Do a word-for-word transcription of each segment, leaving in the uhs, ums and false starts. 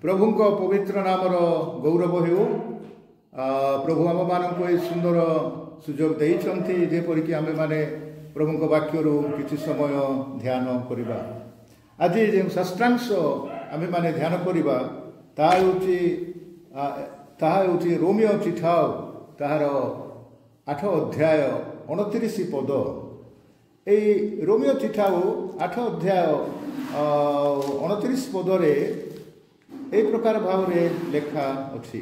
प्रभु पवित्र नामर गौरव हो। प्रभु आम मानक ये सुंदर सुजोग देइछंती जेपरिक आमे माने प्रभु वाक्य किसी समय ध्यान करवा। आज जो षष्ठांश आमे माने ध्यान करवा ताहा होची ताहा होची रोमियो चिठा ताहार आठ अध्याय उनतीस पद। यही रोमियो चिठा आठ अध्याय उनतीस पदरे ए प्रकार भाव लेखा अच्छी।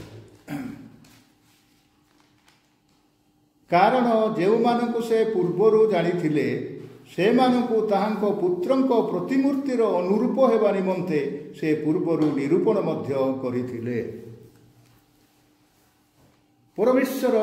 कारण जो मानकु से पूर्वर जानी से मानकु ताहांको पुत्रंको प्रतिमूर्तिर अनुरूप हेबा निमंते से पूर्वर निरूपण मध्य करिथिले। परमेश्वर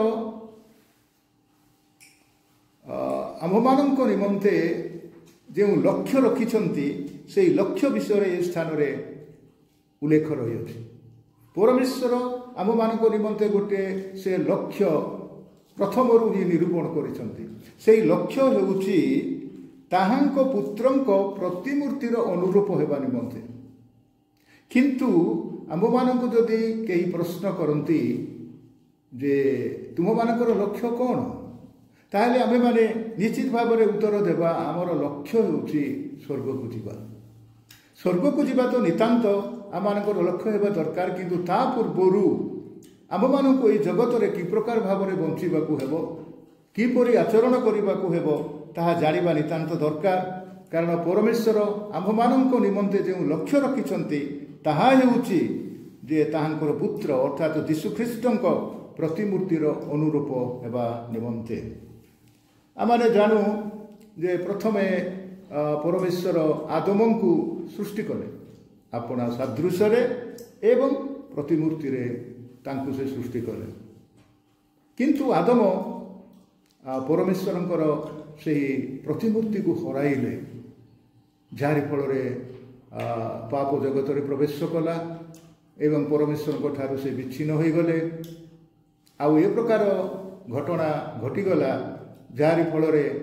आममानंको निमंते जो लक्ष्य रखिछंती से लक्ष्य विषय ए स्थान रे उल्लेख रही। परमेश्वर आम मान निमंते गोटे से लक्ष्य प्रथम ही निरूपण करिछंती। से लक्ष्य हेउची ताहांको पुत्रंको प्रतिमूर्तिर अनुरूप हेबा निमंते। किंतु आम मानक जदि कई प्रश्न करती जे तुम मानकर लक्ष्य कौन ताहले आमे माने निश्चित भाव में उत्तर देवा आमर लक्ष्य हेउची स्वर्ग को जीवा। स्वर्ग को जीवा तो नितांत आम मानकर लक्ष्य हेबा दरकार। किंतु ता पूर्वरु आम मानक ये जगत रे कि प्रकार भाव में बंचिबाकू हेबो किपरि आचरण करिबाकू हेबो ताहा जानिबा नितांत दरकार। कारण परमेश्वर आम मानक निमंते जो लक्ष्य रखिछंती ताहा हेउची जे ताहांकर पुत्र अर्थात यीशुख्रीष्टंक प्रतिमूर्तिर अनुरूप हेबा निमंते। आमाने जानू जे प्रथमे परमेश्वर आदम को सृष्टि कले अपना सादृश्य एवं प्रतिमूर्ति रे तांकु से सृष्टि कले। किंतु आदम परमेश्वरंकर सेही प्रतिमूर्ति को हराइले जारी फल पाप जगत रे प्रवेश कला एवं परमेश्वर ठारू से विच्छिन्न हो गले। आउ ए प्रकार घटना घटीगला जारी फल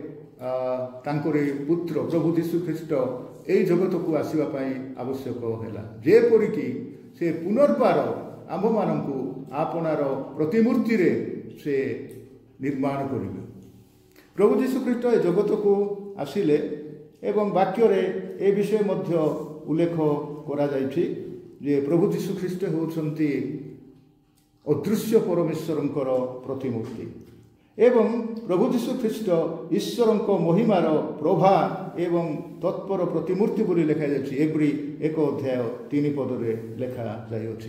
तांकरे पुत्र प्रभु यीशुख्रीष्ट यही जगत को आसवा आवश्यक है जेपरिकी से पुनर्बार आम मानू आपणार प्रतिमूर्ति रे से निर्माण करेंगे। प्रभु यीशुख्रीष्ट ए जगत को आसिले एवं वाक्य रे ए विषय मध्य उल्लेख करा जायछि जे प्रभु यीशुख्रीष्ट होउछंती अदृश्य परमेश्वरंकर प्रतिमूर्ति एवं प्रभु यीशुख्रीष्ट ईश्वरंको महिमार प्रभा एवं तत्पर प्रतिमूर्ति बोली लेखा जायछि। एब्री एक अध्याय तीन पदरे लेखा जायछि।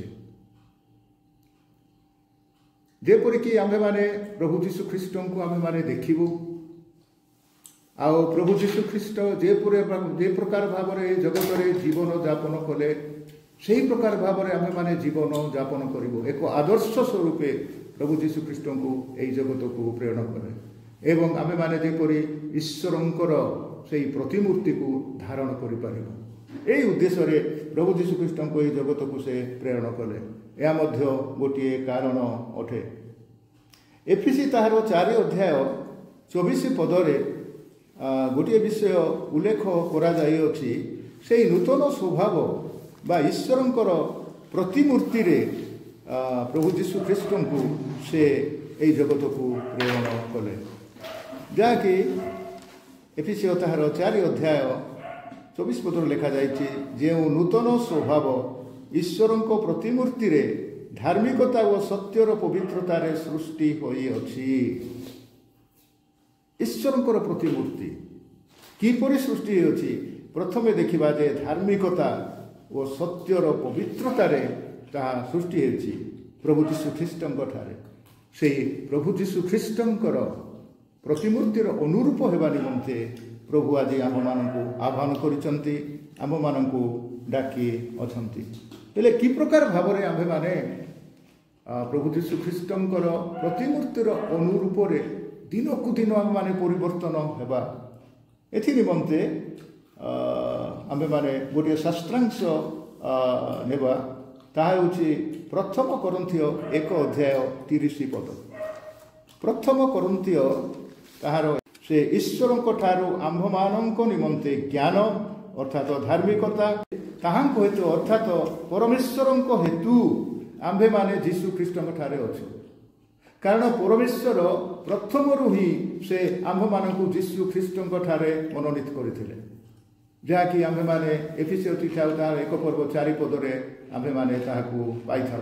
जेपरिकी आमे माने प्रभु यीशुख्रीष्ट को आमे माने देखिबु आउ प्रभु यीशुख्रीष्ट जे जे प्रकार भाव में जगत रे जीवन यापन कले सही प्रकार भाव में आमे माने जीवन यापन करिबो। एक आदर्श स्वरूपे प्रभु यीशुख्रीष्ट को यही जगत को प्रेरण करे एवं आमे माने जेपरि ईश्वरंकर से प्रतिमूर्ति को धारण करि पारिबो। एही उद्देश्य रे प्रभु यीशुख्रीष्ट को यही जगत को से प्रेरण कले। या मध्य गोटे कारण अटे। एफिसी ताहार चार अध्याय चौबीस पदरे गोटे विषय उल्लेख करा जाइअछि से नूतन स्वभाव बा ईश्वरंकर प्रतिमूर्ति रे प्रभु यीशुख्रीष्ट को से यही जगत को प्रेरण कले। जहाँकि एफिसी ताहार चार अध्याय चौबीस पदर लिखा जाइछि जे नूतन स्वभाव ईश्वरंको प्रतिमूर्ति रे धार्मिकता और सत्यर पवित्रता रे सृष्टि होई अछि। ईश्वरंकर प्रतिमूर्ति किपरि सृष्टि होछि प्रथमे देखिबा जे धार्मिकता और सत्यर पवित्रता रे ताहा सृष्टि होछि प्रभु यीशुख्रीष्टंक ठारे। से प्रभु यीशुख्रीष्टंकर प्रतिमूर्तिर अनुरूप हेबा निमंते प्रभु आज आम मानकु आह्वान करिसंती आम मानकु डाकी अछंती। हेले कि प्रकार भाव में आम्भे माने प्रभु यीशुख्रीष्टंकर प्रतिमूर्तिर अनुरूप रे दिन को दिन आम माने परिवर्तन हेबा एथि निमंते आम्भे माने गोटे शास्त्रांश नेबा ताहा होछि प्रथम कोरिन्थिय एक अध्याय तीस पद। प्रथम कोरिन्थिय ताहार से ईश्वरंक ठारू आम्भमानंक निमंते ज्ञान अर्थात धार्मिकता ତାହାଙ୍କ ହେତୁ ଅର୍ଥାତ ପରମେଶ୍ୱରଙ୍କ ହେତୁ ଆମ୍ଭେମାନେ ଯୀଶୁ ଖ୍ରୀଷ୍ଟଙ୍କ ଠାରେ ଅଛୁ। କାରଣ ପରମେଶ୍ୱର ପ୍ରଥମରୁ ହିଁ ସେ ଆମ୍ଭମାନଙ୍କୁ ଯୀଶୁ ଖ୍ରୀଷ୍ଟଙ୍କ ଠାରେ ମନୋନୀତ କରିଥିଲେ, ଯାହାକି ଆମ୍ଭେମାନେ ଏଫିସିଓ ଚିଠା ତାହାର ଏକ ପର୍ବ ଚାରି ପଦରେ ଆମ୍ଭେମାନେ ତାହାକୁ ପାଇଥାଉ।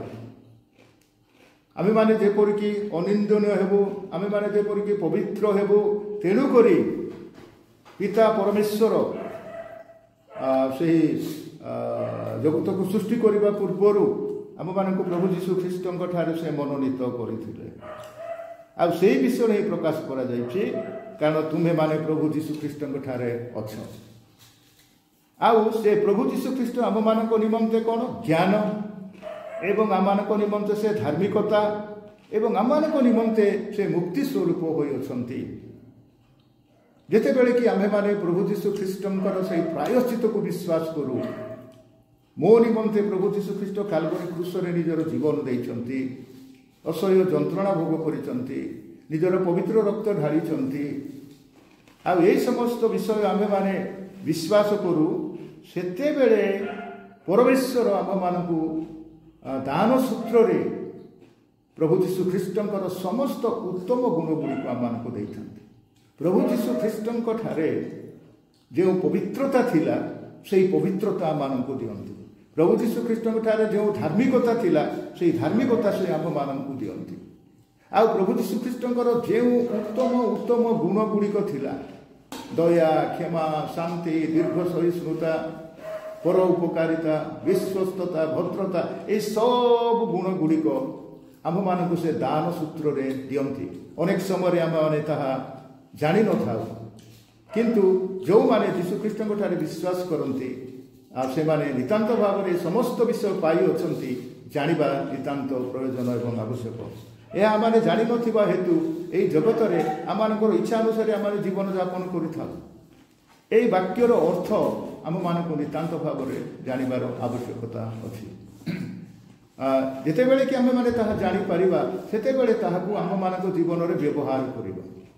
ଆମ୍ଭେମାନେ ଯେପରିକି ଅନିନ୍ଦନୀୟ ହେବୁ, ଆମ୍ଭେମାନେ ଯେପରିକି ପବିତ୍ର ହେବୁ, ତେଣୁକରି ପିତା ପରମେଶ୍ୱର ସେହି ଜଗତକୁ ସୃଷ୍ଟି କରିବା ପୂର୍ବରୁ ଆମମାନଙ୍କୁ ପ୍ରଭୁ ଯୀଶୁ ଖ୍ରୀଷ୍ଟଙ୍କ ଠାରେ ସେ ମନୋନୀତ କରିଥିଲେ। ଆଉ ସେଇ ବିଷୟରେ ହିଁ ପ୍ରକାଶ କରାଯାଇଛି, କାରଣ ତୁମେମାନେ ପ୍ରଭୁ ଯୀଶୁ ଖ୍ରୀଷ୍ଟଙ୍କ ଠାରେ ଅଛ। ଆଉ ସେ ପ୍ରଭୁ ଯୀଶୁ ଖ୍ରୀଷ୍ଟ ଆମମାନଙ୍କ ନିମନ୍ତେ କ'ଣ ଜ୍ଞାନ ଏବଂ ଆମମାନଙ୍କ ନିମନ୍ତେ ସେ ଧାର୍ମିକତା ଏବଂ ଆମମାନଙ୍କ ନିମନ୍ତେ ସେ ମୁକ୍ତି ସ୍ୱରୂପ ହୋଇଅଛନ୍ତି। ଯେତେବେଳେ କି ଆମ୍ଭେମାନେ ପ୍ରଭୁ ଯୀଶୁ ଖ୍ରୀଷ୍ଟଙ୍କର ସେହି ପ୍ରାୟଶ୍ଚିତ୍ତକୁ ବିଶ୍ୱାସ କରୁ, ମୋ ନିମନ୍ତେ ପ୍ରଭୁ ଯୀଶୁ ଖ୍ରୀଷ୍ଟ କାଲବରୀ କ୍ରୁଶରେ ନିଜର ଜୀବନ ଦେଇଛନ୍ତି, ଅସହ୍ୟ ଯନ୍ତ୍ରଣା ଭୋଗ କରିଛନ୍ତି, ନିଜର ପବିତ୍ର ରକ୍ତ ଢାଳିଛନ୍ତି, ଆଉ ଏହି ସମସ୍ତ ବିଷୟ ଆମ୍ଭେମାନେ ବିଶ୍ୱାସ କରୁ, ସେତେବେଳେ ପରମେଶ୍ୱର ଆମ୍ଭମାନଙ୍କୁ ଦାନ ସୂତ୍ରରେ ପ୍ରଭୁ ଯୀଶୁ ଖ୍ରୀଷ୍ଟଙ୍କର ସମସ୍ତ ଉତ୍ତମ ଗୁଣଗୁଡ଼ିକୁ ଆମମାନଙ୍କୁ ଦେଇଥାନ୍ତି। ପ୍ରଭୁ ଯୀଶୁ ଖ୍ରୀଷ୍ଟଙ୍କ ଠାରେ ଯେଉଁ ପବିତ୍ରତା ଥିଲା, ସେହି ପବିତ୍ରତା ଆମମାନଙ୍କୁ ଦିଅନ୍ତି। ପ୍ରଭୁ ଯୀଶୁ ଖ୍ରୀଷ୍ଟଙ୍କ ଠାରେ ଯେଉଁ ଧାର୍ମିକତା ଥିଲା, ସେହି ଧାର୍ମିକତା ସେ ଆମମାନଙ୍କୁ ଦିଅନ୍ତି। ଆଉ ପ୍ରଭୁ ଯୀଶୁ ଖ୍ରୀଷ୍ଟଙ୍କର ଯେଉଁ ଉତ୍ତମ ଉତ୍ତମ ଗୁଣ ଗୁଡ଼ିକ ଥିଲା, ଦୟା, କ୍ଷମା, ଶାନ୍ତି, ଦୀର୍ଘ ସହିଷ୍ଣୁତା, ପର ଉପକାରିତା, ବିଶ୍ୱସ୍ତତା, ଭଦ୍ରତା, ଏହି ସବୁ ଗୁଣ ଗୁଡ଼ିକ ଆମମାନଙ୍କୁ ସେ ଦାନ ସୂତ୍ରରେ ଦିଅନ୍ତି। ଅନେକ ସମୟରେ ଆମେମାନେ ତାହା ଜାଣିନଥାଉ, କିନ୍ତୁ ଯେଉଁମାନେ ଯୀଶୁଖ୍ରୀଷ୍ଟଙ୍କ ଠାରେ ବିଶ୍ୱାସ କରନ୍ତି, ଆଉ ସେମାନେ ନିତାନ୍ତ ଭାବରେ ସମସ୍ତ ବିଷୟ ପାଇଅଛନ୍ତି, ଜାଣିବା ନିତାନ୍ତ ପ୍ରୟୋଜନ ଏବଂ ଆବଶ୍ୟକ। ଏହା ଆମମାନେ ଜାଣିନଥିବା ହେତୁ ଏହି ଜଗତରେ ଆମମାନଙ୍କର ଇଚ୍ଛା ଅନୁସାରେ ଆମେ ଜୀବନଯାପନ କରିଥାଉ। ଏହି ବାକ୍ୟର ଅର୍ଥ ଆମମାନଙ୍କୁ ନିତାନ୍ତ ଭାବରେ ଜାଣିବାର ଆବଶ୍ୟକତା ଅଛି। ଯେତେବେଳେ କି ଆମେମାନେ ତାହା ଜାଣିପାରିବା, ସେତେବେଳେ ତାହାକୁ ଆମମାନଙ୍କ ଜୀବନରେ ବ୍ୟବହାର କରିବା।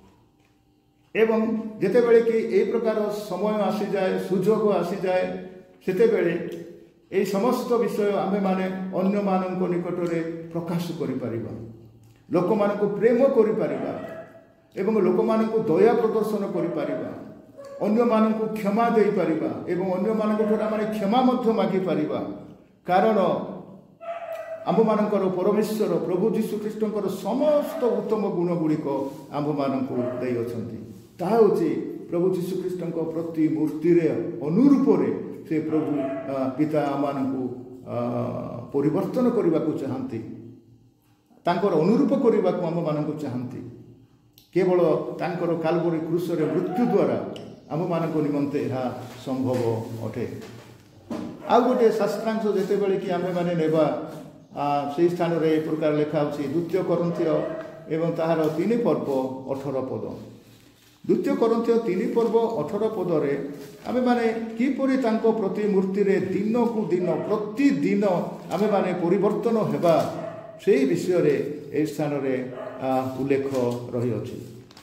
ଏବଂ ଯେତେବେଳେ କି ଏହି ପ୍ରକାର ସମୟ ଆସିଯାଏ, ସୁଯୋଗ ଆସିଯାଏ, ସେତେବେଳେ ଏହି ସମସ୍ତ ବିଷୟ ଆମେମାନେ ଅନ୍ୟମାନଙ୍କ ନିକଟରେ ପ୍ରକାଶ କରିପାରିବା, ଲୋକମାନଙ୍କୁ ପ୍ରେମ କରିପାରିବା ଏବଂ ଲୋକମାନଙ୍କୁ ଦୟା ପ୍ରଦର୍ଶନ କରିପାରିବା, ଅନ୍ୟମାନଙ୍କୁ କ୍ଷମା ଦେଇପାରିବା ଏବଂ ଅନ୍ୟମାନଙ୍କଠାରୁ ଆମେ କ୍ଷମା ମଧ୍ୟ ମାଗିପାରିବା। କାରଣ ଆମ୍ଭମାନଙ୍କର ପରମେଶ୍ୱର ପ୍ରଭୁ ଯୀଶୁଖ୍ରୀଷ୍ଟଙ୍କର ସମସ୍ତ ଉତ୍ତମ ଗୁଣ ଗୁଡ଼ିକ ଆମ୍ଭମାନଙ୍କୁ ଦେଇଅଛନ୍ତି। ତାହା ହେଉଛି ପ୍ରଭୁ ଯୀଶୁଖ୍ରୀଷ୍ଟଙ୍କ ପ୍ରତି ମୂର୍ତ୍ତିରେ ଅନୁରୂପରେ ସେ ପ୍ରଭୁ ପିତା ଆମମାନଙ୍କୁ ପରିବର୍ତ୍ତନ କରିବାକୁ ଚାହାନ୍ତି, ତାଙ୍କର ଅନୁରୂପ କରିବାକୁ ଆମମାନଙ୍କୁ ଚାହାନ୍ତି। କେବଳ ତାଙ୍କର କାଲବରୀ କ୍ରୁଶରେ ମୃତ୍ୟୁ ଦ୍ୱାରା ଆମମାନଙ୍କ ନିମନ୍ତେ ଏହା ସମ୍ଭବ ଅଟେ। ଆଉ ଗୋଟିଏ ଶାସ୍ତ୍ରାଂଶ ଯେତେବେଳେ କି ଆମେମାନେ ନେବା, ସେହି ସ୍ଥାନରେ ଏ ପ୍ରକାର ଲେଖା ହେଉଛି ଦ୍ୱିତୀୟ କରିନ୍ଥୀୟ ଏବଂ ତାହାର ତିନି ପର୍ବ ଅଠର ପଦ। ଦ୍ୱିତୀୟ କରିନ୍ଥୀୟ ତିନି ପର୍ବ ଅଠର ପଦରେ ଆମେମାନେ କିପରି ତାଙ୍କ ପ୍ରତିମୂର୍ତ୍ତିରେ ଦିନକୁ ଦିନ ପ୍ରତିଦିନ ଆମେମାନେ ପରିବର୍ତ୍ତନ ହେବା, ସେହି ବିଷୟରେ ଏହି ସ୍ଥାନରେ ଉଲ୍ଲେଖ ରହିଅଛି,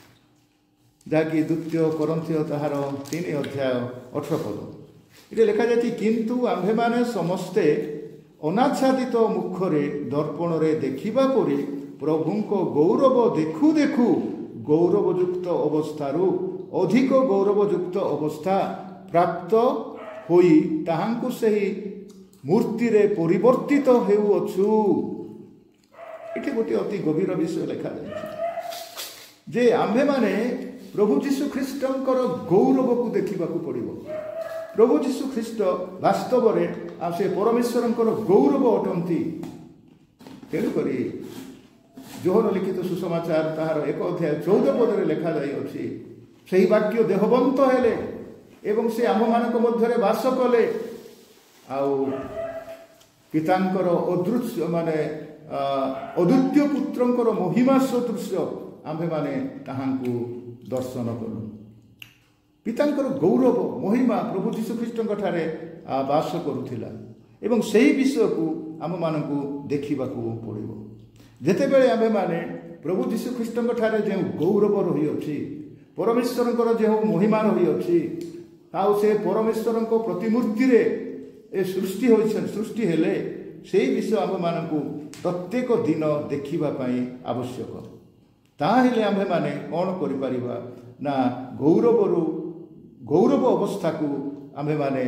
ଯାହାକି ଦ୍ୱିତୀୟ କରିନ୍ଥୀୟ ତାହାର ତିନି ଅଧ୍ୟାୟ ଅଠର ପଦ। ଏଠି ଲେଖାଯାଇଛି, କିନ୍ତୁ ଆମ୍ଭେମାନେ ସମସ୍ତେ ଅନାଚ୍ଛାଦିତ ମୁଖରେ ଦର୍ପଣରେ ଦେଖିବା ପରି ପ୍ରଭୁଙ୍କ ଗୌରବ ଦେଖୁ ଦେଖୁ ଗୌରବଯୁକ୍ତ ଅବସ୍ଥାରୁ ଅଧିକ ଗୌରବଯୁକ୍ତ ଅବସ୍ଥା ପ୍ରାପ୍ତ ହୋଇ ତାହାଙ୍କୁ ସେହି ମୂର୍ତ୍ତିରେ ପରିବର୍ତ୍ତିତ ହେଉଅଛୁ। ଏଠି ଗୋଟିଏ ଅତି ଗଭୀର ବିଷୟ ଲେଖାଯାଇଛି ଯେ ଆମ୍ଭେମାନେ ପ୍ରଭୁ ଯୀଶୁଖ୍ରୀଷ୍ଟଙ୍କର ଗୌରବକୁ ଦେଖିବାକୁ ପଡ଼ିବ। ପ୍ରଭୁ ଯୀଶୁଖ୍ରୀଷ୍ଟ ବାସ୍ତବରେ ଆଉ ସେ ପରମେଶ୍ୱରଙ୍କର ଗୌରବ ଅଟନ୍ତି। ତେଣୁକରି ଯୋହନ ଲିଖିତ ସୁସମାଚାର ତାହାର ଏକ ଅଧ୍ୟାୟ ଚଉଦ ପଦରେ ଲେଖାଯାଇଅଛି, ସେହି ବାକ୍ୟ ଦେହବନ୍ତ ହେଲେ ଏବଂ ସେ ଆମ୍ଭମାନଙ୍କ ମଧ୍ୟରେ ବାସ କଲେ, ଆଉ ପିତାଙ୍କର ଅଦୃଶ୍ୟ ମାନେ ଅଦ୍ୱିତୀୟ ପୁତ୍ରଙ୍କର ମହିମା ସଦୃଶ୍ୟ ଆମ୍ଭେମାନେ ତାହାଙ୍କୁ ଦର୍ଶନ କଲୁ। ପିତାଙ୍କର ଗୌରବ ମହିମା ପ୍ରଭୁ ଯୀଶୁଖ୍ରୀଷ୍ଟଙ୍କ ଠାରେ ବାସ କରୁଥିଲା ଏବଂ ସେହି ବିଷୟକୁ ଆମମାନଙ୍କୁ ଦେଖିବାକୁ ପଡ଼ିବ। ଯେତେବେଳେ ଆମ୍ଭେମାନେ ପ୍ରଭୁ ଯୀଶୁଖ୍ରୀଷ୍ଟଙ୍କ ଠାରେ ଯେଉଁ ଗୌରବ ରହିଅଛି, ପରମେଶ୍ୱରଙ୍କର ଯେଉଁ ମହିମା ରହିଅଛି, ଆଉ ସେ ପରମେଶ୍ୱରଙ୍କ ପ୍ରତିମୂର୍ତ୍ତିରେ ଏ ସୃଷ୍ଟି ହୋଇଛନ୍ତି ସୃଷ୍ଟି ହେଲେ ସେଇ ବିଷୟ ଆମମାନଙ୍କୁ ପ୍ରତ୍ୟେକ ଦିନ ଦେଖିବା ପାଇଁ ଆବଶ୍ୟକ। ତାହେଲେ ଆମ୍ଭେମାନେ କ'ଣ କରିପାରିବା ନା ଗୌରବରୁ ଗୌରବ ଅବସ୍ଥାକୁ ଆମ୍ଭେମାନେ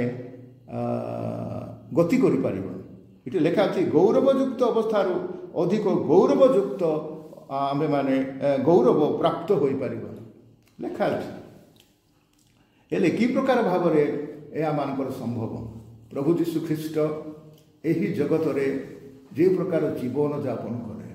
ଗତି କରିପାରିବା। ଏଠି ଲେଖା ଅଛି ଗୌରବଯୁକ୍ତ ଅବସ୍ଥାରୁ ଅଧିକ ଗୌରବଯୁକ୍ତ ଆମ୍ଭେମାନେ ଗୌରବ ପ୍ରାପ୍ତ ହୋଇପାରିବା ଲେଖା ଅଛି। ହେଲେ କି ପ୍ରକାର ଭାବରେ ଏହା ମାନଙ୍କର ସମ୍ଭବ? ପ୍ରଭୁ ଯୀଶୁ ଖ୍ରୀଷ୍ଟ ଏହି ଜଗତରେ ଯେଉଁ ପ୍ରକାର ଜୀବନ ଯାପନ କଲେ,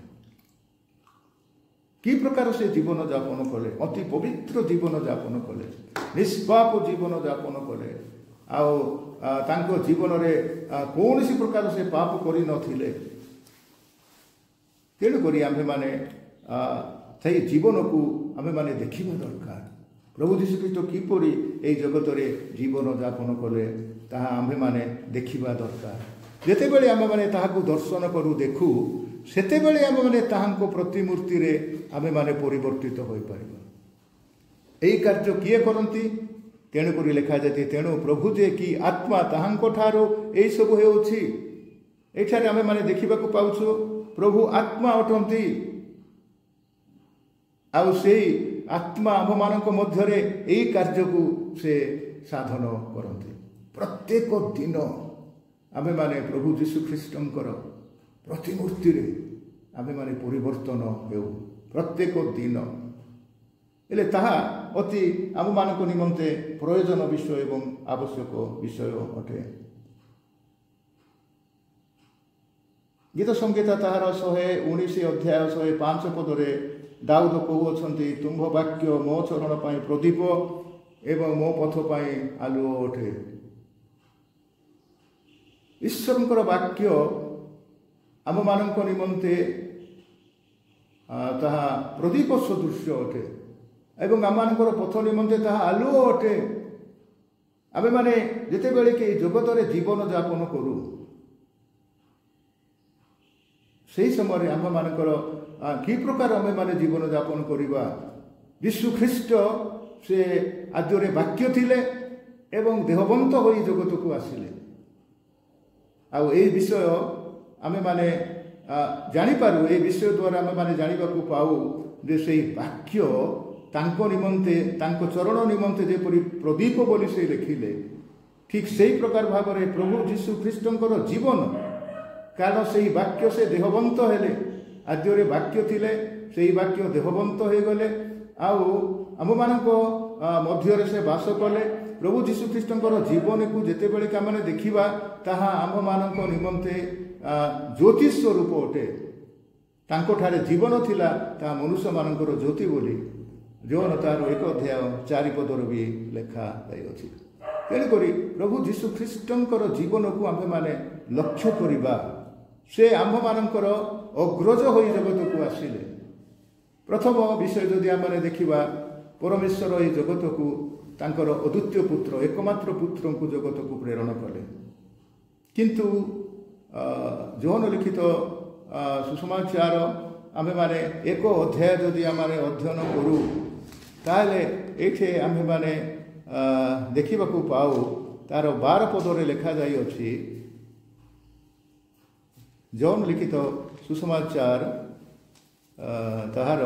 କି ପ୍ରକାର ସେ ଜୀବନ ଯାପନ କଲେ, ଅତି ପବିତ୍ର ଜୀବନ ଯାପନ କଲେ, ନିଷ୍ପାପ ଜୀବନ ଯାପନ କଲେ, ଆଉ ତାଙ୍କ ଜୀବନରେ କୌଣସି ପ୍ରକାର ସେ ପାପ କରିନଥିଲେ। ତେଣୁକରି ଆମ୍ଭେମାନେ ସେହି ଜୀବନକୁ ଆମ୍ଭେମାନେ ଦେଖିବା ଦରକାର। ପ୍ରଭୁ ଯୀଶୁ ଖ୍ରୀଷ୍ଟ କିପରି ଏହି ଜଗତରେ ଜୀବନ ଯାପନ କଲେ ତାହା ଆମ୍ଭେମାନେ ଦେଖିବା ଦରକାର। ଯେତେବେଳେ ଆମେମାନେ ତାହାକୁ ଦର୍ଶନ କରୁ ଦେଖୁ, ସେତେବେଳେ ଆମେମାନେ ତାହାଙ୍କ ପ୍ରତିମୂର୍ତ୍ତିରେ ଆମେମାନେ ପରିବର୍ତ୍ତିତ ହୋଇପାରିବା। ଏହି କାର୍ଯ୍ୟ କିଏ କରନ୍ତି? ତେଣୁକରି ଲେଖାଯାଇଛି, ତେଣୁ ପ୍ରଭୁ ଯେ କି ଆତ୍ମା ତାହାଙ୍କ ଠାରୁ ଏହିସବୁ ହେଉଛି। ଏଠାରେ ଆମେମାନେ ଦେଖିବାକୁ ପାଉଛୁ ପ୍ରଭୁ ଆତ୍ମା ଅଟନ୍ତି, ଆଉ ସେଇ ଆତ୍ମା ଆମ୍ଭମାନଙ୍କ ମଧ୍ୟରେ ଏହି କାର୍ଯ୍ୟକୁ ସେ ସାଧନ କରନ୍ତି। ପ୍ରତ୍ୟେକ ଦିନ ଆମେମାନେ ପ୍ରଭୁ ଯୀଶୁ ଖ୍ରୀଷ୍ଟଙ୍କର ପ୍ରତିମୂର୍ତ୍ତିରେ ଆମେମାନେ ପରିବର୍ତ୍ତନ ହେଉ ପ୍ରତ୍ୟେକ ଦିନ। ହେଲେ ତାହା ଅତି ଆମମାନଙ୍କ ନିମନ୍ତେ ପ୍ରୟୋଜନ ବିଷୟ ଏବଂ ଆବଶ୍ୟକ ବିଷୟ ଅଟେ। ଗୀତ ସଂହିତା ତାହାର ଶହେ ଉଣେଇଶ ଅଧ୍ୟାୟ ଶହେ ପାଞ୍ଚ ପଦରେ ଦାଉଦ କହୁଅଛନ୍ତି, ତୁମ୍ଭ ବାକ୍ୟ ମୋ ଚରଣ ପାଇଁ ପ୍ରଦୀପ ଏବଂ ମୋ ପଥ ପାଇଁ ଆଲୁଅ ଅଟେ। ଈଶ୍ୱରଙ୍କର ବାକ୍ୟ ଆମମାନଙ୍କ ନିମନ୍ତେ ତାହା ପ୍ରଦୀପ ସଦୃଶ୍ୟ ଅଟେ ଏବଂ ଆମମାନଙ୍କର ପଥ ନିମନ୍ତେ ତାହା ଆଲୁଅ ଅଟେ। ଆମେମାନେ ଯେତେବେଳେ କି ଜଗତରେ ଜୀବନ ଯାପନ କରୁ, ସେହି ସମୟରେ ଆମମାନଙ୍କର କି ପ୍ରକାର ଆମେମାନେ ଜୀବନ ଯାପନ କରିବା? ଯୀଶୁ ଖ୍ରୀଷ୍ଟ ସେ ଆଦ୍ୟରେ ବାକ୍ୟ ଥିଲେ ଏବଂ ଦେହବନ୍ତ ହୋଇ ଜଗତକୁ ଆସିଲେ। ଆଉ ଏହି ବିଷୟ ଆମେମାନେ ଜାଣିପାରୁ, ଏହି ବିଷୟ ଦ୍ୱାରା ଆମେମାନେ ଜାଣିବାକୁ ପାଉ ଯେ ସେହି ବାକ୍ୟ ତାଙ୍କ ନିମନ୍ତେ ତାଙ୍କ ଚରଣ ନିମନ୍ତେ ଯେପରି ପ୍ରଦୀପ ବୋଲି ସେ ଲେଖିଲେ, ଠିକ୍ ସେହି ପ୍ରକାର ଭାବରେ ପ୍ରଭୁ ଯୀଶୁ ଖ୍ରୀଷ୍ଟଙ୍କର ଜୀବନ, କାରଣ ସେହି ବାକ୍ୟ ସେ ଦେହବନ୍ତ ହେଲେ, ଆଦ୍ୟରେ ବାକ୍ୟ ଥିଲେ, ସେହି ବାକ୍ୟ ଦେହବନ୍ତ ହୋଇଗଲେ, ଆଉ ଆମମାନଙ୍କ ମଧ୍ୟରେ ସେ ବାସ କଲେ। ପ୍ରଭୁ ଯୀଶୁ ଖ୍ରୀଷ୍ଟଙ୍କର ଜୀବନକୁ ଯେତେବେଳେ କି ଆମେ ଦେଖିବା, ତାହା ଆମ୍ଭମାନଙ୍କ ନିମନ୍ତେ ଜ୍ୟୋତି ସ୍ୱରୂପ ଅଟେ। ତାଙ୍କଠାରେ ଜୀବନ ଥିଲା, ତାହା ମନୁଷ୍ୟମାନଙ୍କର ଜ୍ୟୋତି ବୋଲି ଜୋହନ ତାର ଏକ ଅଧ୍ୟାୟ ଚାରିପଦରେ ବି ଲେଖା ଯାଇଅଛି। ତେଣୁକରି ପ୍ରଭୁ ଯୀଶୁ ଖ୍ରୀଷ୍ଟଙ୍କର ଜୀବନକୁ ଆମ୍ଭେମାନେ ଲକ୍ଷ୍ୟ କରିବା। ସେ ଆମ୍ଭମାନଙ୍କର ଅଗ୍ରଜ ହୋଇ ଜଗତକୁ ଆସିଲେ। ପ୍ରଥମ ବିଷୟ ଯଦି ଆମେ ଦେଖିବା, ପରମେଶ୍ୱର ଏହି ଜଗତକୁ ତାଙ୍କର ଅଦ୍ୱିତୀୟ ପୁତ୍ର, ଏକମାତ୍ର ପୁତ୍ରଙ୍କୁ ଜଗତକୁ ପ୍ରେରଣ କଲେ। କିନ୍ତୁ ଜୋହନ ଲିଖିତ ସୁସମାଚାର ଆମେମାନେ ଏକ ଅଧ୍ୟାୟ ଯଦି ଆମେ ଅଧ୍ୟୟନ କରୁ, ତାହେଲେ ଏଇଠି ଆମ୍ଭେମାନେ ଦେଖିବାକୁ ପାଉ ତାର ବାର ପଦରେ ଲେଖାଯାଇଅଛି, ଜୋହନ ଲିଖିତ ସୁସମାଚାର ତାହାର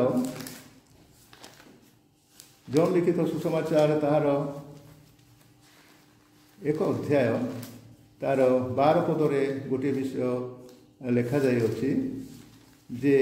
ଜୋହନ ଲିଖିତ ସୁସମାଚାର ତାହାର ଏକ ଅଧ୍ୟାୟ ତାର ବାର ପଦରେ ଗୋଟିଏ ବିଷୟ ଲେଖାଯାଇଅଛି ଯେ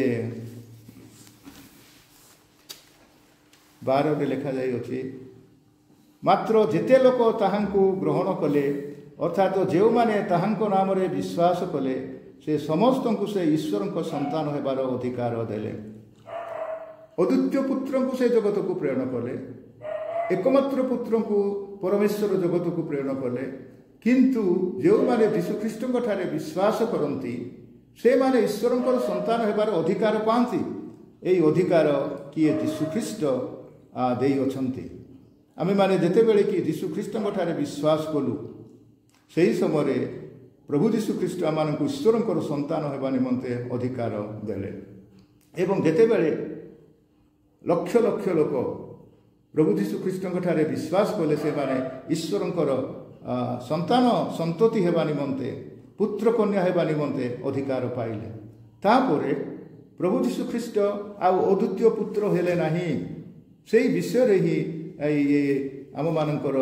ବାରରେ ଲେଖାଯାଇଅଛି, ମାତ୍ର ଯେତେ ଲୋକ ତାହାଙ୍କୁ ଗ୍ରହଣ କଲେ, ଅର୍ଥାତ୍ ଯେଉଁମାନେ ତାହାଙ୍କ ନାମରେ ବିଶ୍ୱାସ କଲେ, ସେ ସମସ୍ତଙ୍କୁ ସେ ଈଶ୍ୱରଙ୍କ ସନ୍ତାନ ହେବାର ଅଧିକାର ଦେଲେ। ଅଦ୍ୱିତୀୟ ପୁତ୍ରଙ୍କୁ ସେ ଜଗତକୁ ପ୍ରେରଣ କଲେ, ଏକମାତ୍ର ପୁତ୍ରଙ୍କୁ ପରମେଶ୍ୱର ଜଗତକୁ ପ୍ରେରଣ କଲେ। କିନ୍ତୁ ଯେଉଁମାନେ ଯୀଶୁଖ୍ରୀଷ୍ଟଙ୍କ ଠାରେ ବିଶ୍ୱାସ କରନ୍ତି, ସେମାନେ ଈଶ୍ୱରଙ୍କର ସନ୍ତାନ ହେବାର ଅଧିକାର ପାଆନ୍ତି। ଏହି ଅଧିକାର କିଏ? ଯୀଶୁଖ୍ରୀଷ୍ଟ ଦେଇଅଛନ୍ତି। ଆମେମାନେ ଯେତେବେଳେ କି ଯୀଶୁଖ୍ରୀଷ୍ଟଙ୍କ ଠାରେ ବିଶ୍ୱାସ କଲୁ, ସେହି ସମୟରେ ପ୍ରଭୁ ଯୀଶୁଖ୍ରୀଷ୍ଟ ଆମମାନଙ୍କୁ ଈଶ୍ୱରଙ୍କର ସନ୍ତାନ ହେବା ନିମନ୍ତେ ଅଧିକାର ଦେଲେ। ଏବଂ ଯେତେବେଳେ ଲକ୍ଷ ଲକ୍ଷ ଲୋକ ପ୍ରଭୁ ଯୀଶୁଖ୍ରୀଷ୍ଟଙ୍କ ଠାରେ ବିଶ୍ୱାସ କଲେ, ସେମାନେ ଈଶ୍ୱରଙ୍କର ସନ୍ତାନ ସନ୍ତତି ହେବା ନିମନ୍ତେ ପୁତ୍ର କନ୍ୟା ହେବା ନିମନ୍ତେ ଅଧିକାର ପାଇଲେ। ତାପରେ ପ୍ରଭୁ ଯୀଶୁଖ୍ରୀଷ୍ଟ ଆଉ ଅଦ୍ୱିତୀୟ ପୁତ୍ର ହେଲେ ନାହିଁ। ସେଇ ବିଷୟରେ ହିଁ ଇଏ ଆମମାନଙ୍କର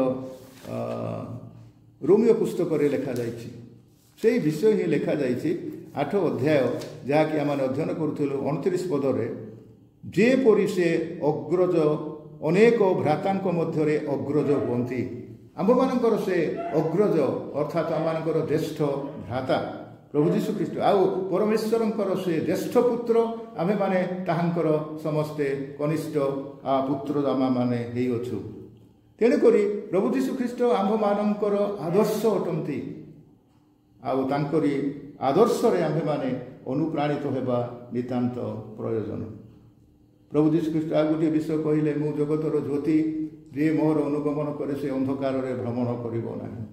ରୋମିଓ ପୁସ୍ତକରେ ଲେଖାଯାଇଛି। ସେଇ ବିଷୟ ହିଁ ଲେଖାଯାଇଛି ଆଠ ଅଧ୍ୟାୟ, ଯାହାକି ଆମେ ଅଧ୍ୟୟନ କରୁଥିଲୁ ଅଣତିରିଶ ପଦରେ, ଯେପରି ସେ ଅଗ୍ରଜ ଅନେକ ଭ୍ରାତାଙ୍କ ମଧ୍ୟରେ ଅଗ୍ରଜ ହୁଅନ୍ତି। ଆମ୍ଭମାନଙ୍କର ସେ ଅଗ୍ରଜ ଅର୍ଥାତ୍ ଆମମାନଙ୍କର ଜ୍ୟେଷ୍ଠ ଭ୍ରାତା ପ୍ରଭୁ ଯୀଶୁଖ୍ରୀଷ୍ଟ, ଆଉ ପରମେଶ୍ୱରଙ୍କର ସେ ଜ୍ୟେଷ୍ଠ ପୁତ୍ର, ଆମେମାନେ ତାହାଙ୍କର ସମସ୍ତେ କନିଷ୍ଠ ପୁତ୍ର ଆମମାନେ ହେଇଅଛୁ। ତେଣୁକରି ପ୍ରଭୁ ଯୀଶୁଖ୍ରୀଷ୍ଟ ଆମ୍ଭମାନଙ୍କର ଆଦର୍ଶ ଅଟନ୍ତି, ଆଉ ତାଙ୍କରି ଆଦର୍ଶରେ ଆମ୍ଭେମାନେ ଅନୁପ୍ରାଣିତ ହେବା ନିତାନ୍ତ ପ୍ରୟୋଜନ। ପ୍ରଭୁ ଯୀଶୁଖ୍ରୀଷ୍ଟ ଆଉ ଗୋଟିଏ ବିଷୟ କହିଲେ, ମୁଁ ଜଗତର ଜ୍ୟୋତି, ଯିଏ ମୋର ଅନୁଗମନ କରେ ସେ ଅନ୍ଧକାରରେ ଭ୍ରମଣ କରିବ ନାହିଁ।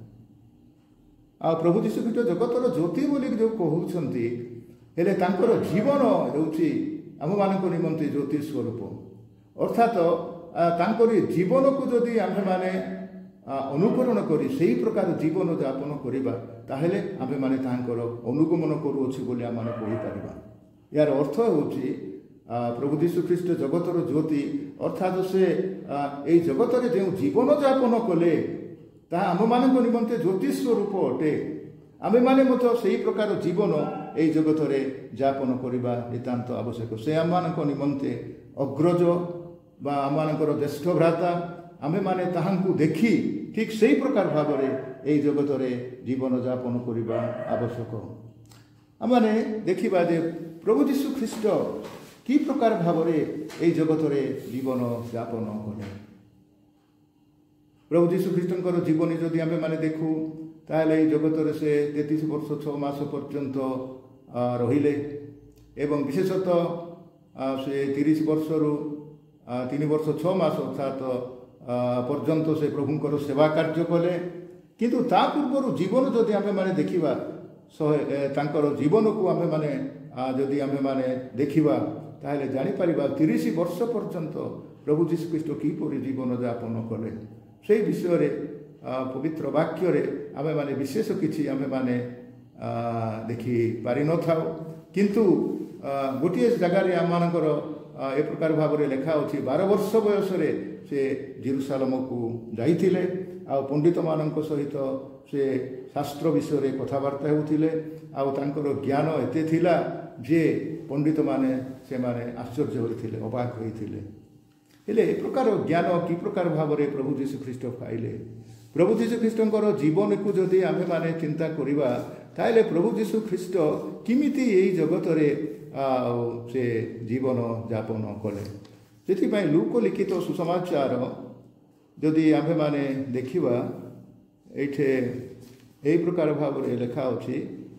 ଆଉ ପ୍ରଭୁ ଯୀଶୁଖ୍ରୀଷ୍ଟ ଜଗତର ଜ୍ୟୋତି ବୋଲି ଯେଉଁ କହୁଛନ୍ତି, ହେଲେ ତାଙ୍କର ଜୀବନ ହେଉଛି ଆମମାନଙ୍କ ନିମନ୍ତେ ଜ୍ୟୋତି ସ୍ୱରୂପ। ଅର୍ଥାତ୍ ତାଙ୍କରି ଜୀବନକୁ ଯଦି ଆମ୍ଭେମାନେ ଅନୁକରଣ କରି ସେହି ପ୍ରକାର ଜୀବନ ଯାପନ କରିବା, ତାହେଲେ ଆମ୍ଭେମାନେ ତାଙ୍କର ଅନୁଗମନ କରୁଅଛୁ ବୋଲି ଆମେ କହିପାରିବା। ଏହାର ଅର୍ଥ ହେଉଛି ପ୍ରଭୁ ଯୀଶୁଖ୍ରୀଷ୍ଟ ଜଗତର ଜ୍ୟୋତି, ଅର୍ଥାତ୍ ସେ ଏଇ ଜଗତରେ ଯେଉଁ ଜୀବନ ଯାପନ କଲେ ତାହା ଆମମାନଙ୍କ ନିମନ୍ତେ ଜ୍ୟୋତି ସ୍ୱରୂପ ଅଟେ। ଆମେମାନେ ମଧ୍ୟ ସେହି ପ୍ରକାର ଜୀବନ ଏଇ ଜଗତରେ ଯାପନ କରିବା ନିତାନ୍ତ ଆବଶ୍ୟକ। ସେ ଆମମାନଙ୍କ ନିମନ୍ତେ ଅଗ୍ରଜ ବା ଆମମାନଙ୍କର ଜ୍ୟେଷ୍ଠ ଭ୍ରାତା। ଆମେମାନେ ତାହାଙ୍କୁ ଦେଖି ଠିକ୍ ସେହି ପ୍ରକାର ଭାବରେ ଏଇ ଜଗତରେ ଜୀବନ ଯାପନ କରିବା ଆବଶ୍ୟକ। ଆମମାନେ ଦେଖିବା ଯେ ପ୍ରଭୁ ଯୀଶୁଖ୍ରୀଷ୍ଟ କି ପ୍ରକାର ଭାବରେ ଏଇ ଜଗତରେ ଜୀବନ ଯାପନ କଲେ। ପ୍ରଭୁ ଯୀଶୁଖ୍ରୀଷ୍ଟଙ୍କର ଜୀବନୀ ଯଦି ଆମେମାନେ ଦେଖୁ, ତାହେଲେ ଏଇ ଜଗତରେ ସେ ତେତିଶ ବର୍ଷ ଛଅ ମାସ ପର୍ଯ୍ୟନ୍ତ ରହିଲେ ଏବଂ ବିଶେଷତଃ ସେ ତିରିଶ ବର୍ଷରୁ ତିନି ବର୍ଷ ଛଅ ମାସ ଅର୍ଥାତ୍ ପର୍ଯ୍ୟନ୍ତ ସେ ପ୍ରଭୁଙ୍କର ସେବା କାର୍ଯ୍ୟ କଲେ। କିନ୍ତୁ ତା ପୂର୍ବରୁ ଜୀବନ ଯଦି ଆମେମାନେ ଦେଖିବା, ଶହେ ତାଙ୍କର ଜୀବନକୁ ଆମେମାନେ ଯଦି ଆମେମାନେ ଦେଖିବା, ତାହେଲେ ଜାଣିପାରିବା ତିରିଶ ବର୍ଷ ପର୍ଯ୍ୟନ୍ତ ପ୍ରଭୁ ଯୀଶୁଖ୍ରୀଷ୍ଟ କିପରି ଜୀବନ ଯାପନ କଲେ। ସେହି ବିଷୟରେ ପବିତ୍ର ବାକ୍ୟରେ ଆମେମାନେ ବିଶେଷ କିଛି ଆମେମାନେ ଦେଖି ପାରିନଥାଉ। କିନ୍ତୁ ଗୋଟିଏ ଜାଗାରେ ଆମମାନଙ୍କର ଏ ପ୍ରକାର ଭାବରେ ଲେଖା ଅଛି, ବାର ବର୍ଷ ବୟସରେ ସେ ଜେରୁସାଲେମକୁ ଯାଇଥିଲେ, ଆଉ ପଣ୍ଡିତମାନଙ୍କ ସହିତ ସେ ଶାସ୍ତ୍ର ବିଷୟରେ କଥାବାର୍ତ୍ତା ହେଉଥିଲେ, ଆଉ ତାଙ୍କର ଜ୍ଞାନ ଏତେ ଥିଲା ଯେ ପଣ୍ଡିତମାନେ ସେମାନେ ଆଶ୍ଚର୍ଯ୍ୟ ହୋଇଥିଲେ, ଅବାକ ହୋଇଥିଲେ। ହେଲେ ଏ ପ୍ରକାର ଜ୍ଞାନ କି ପ୍ରକାର ଭାବରେ ପ୍ରଭୁ ଯୀଶୁଖ୍ରୀଷ୍ଟ ପାଇଲେ? ପ୍ରଭୁ ଯୀଶୁଖ୍ରୀଷ୍ଟଙ୍କର ଜୀବନକୁ ଯଦି ଆମେମାନେ ଚିନ୍ତା କରିବା, ତାହେଲେ ପ୍ରଭୁ ଯୀଶୁଖ୍ରୀଷ୍ଟ କେମିତି ଏଇ ଜଗତରେ ସେ ଜୀବନ ଯାପନ କଲେ। ସେଥିପାଇଁ ଲୁକ ଲିଖିତ ସୁସମାଚାର ଯଦି ଆମ୍ଭେମାନେ ଦେଖିବା, ଏଇଠି ଏହି ପ୍ରକାର ଭାବରେ ଲେଖା ଅଛି।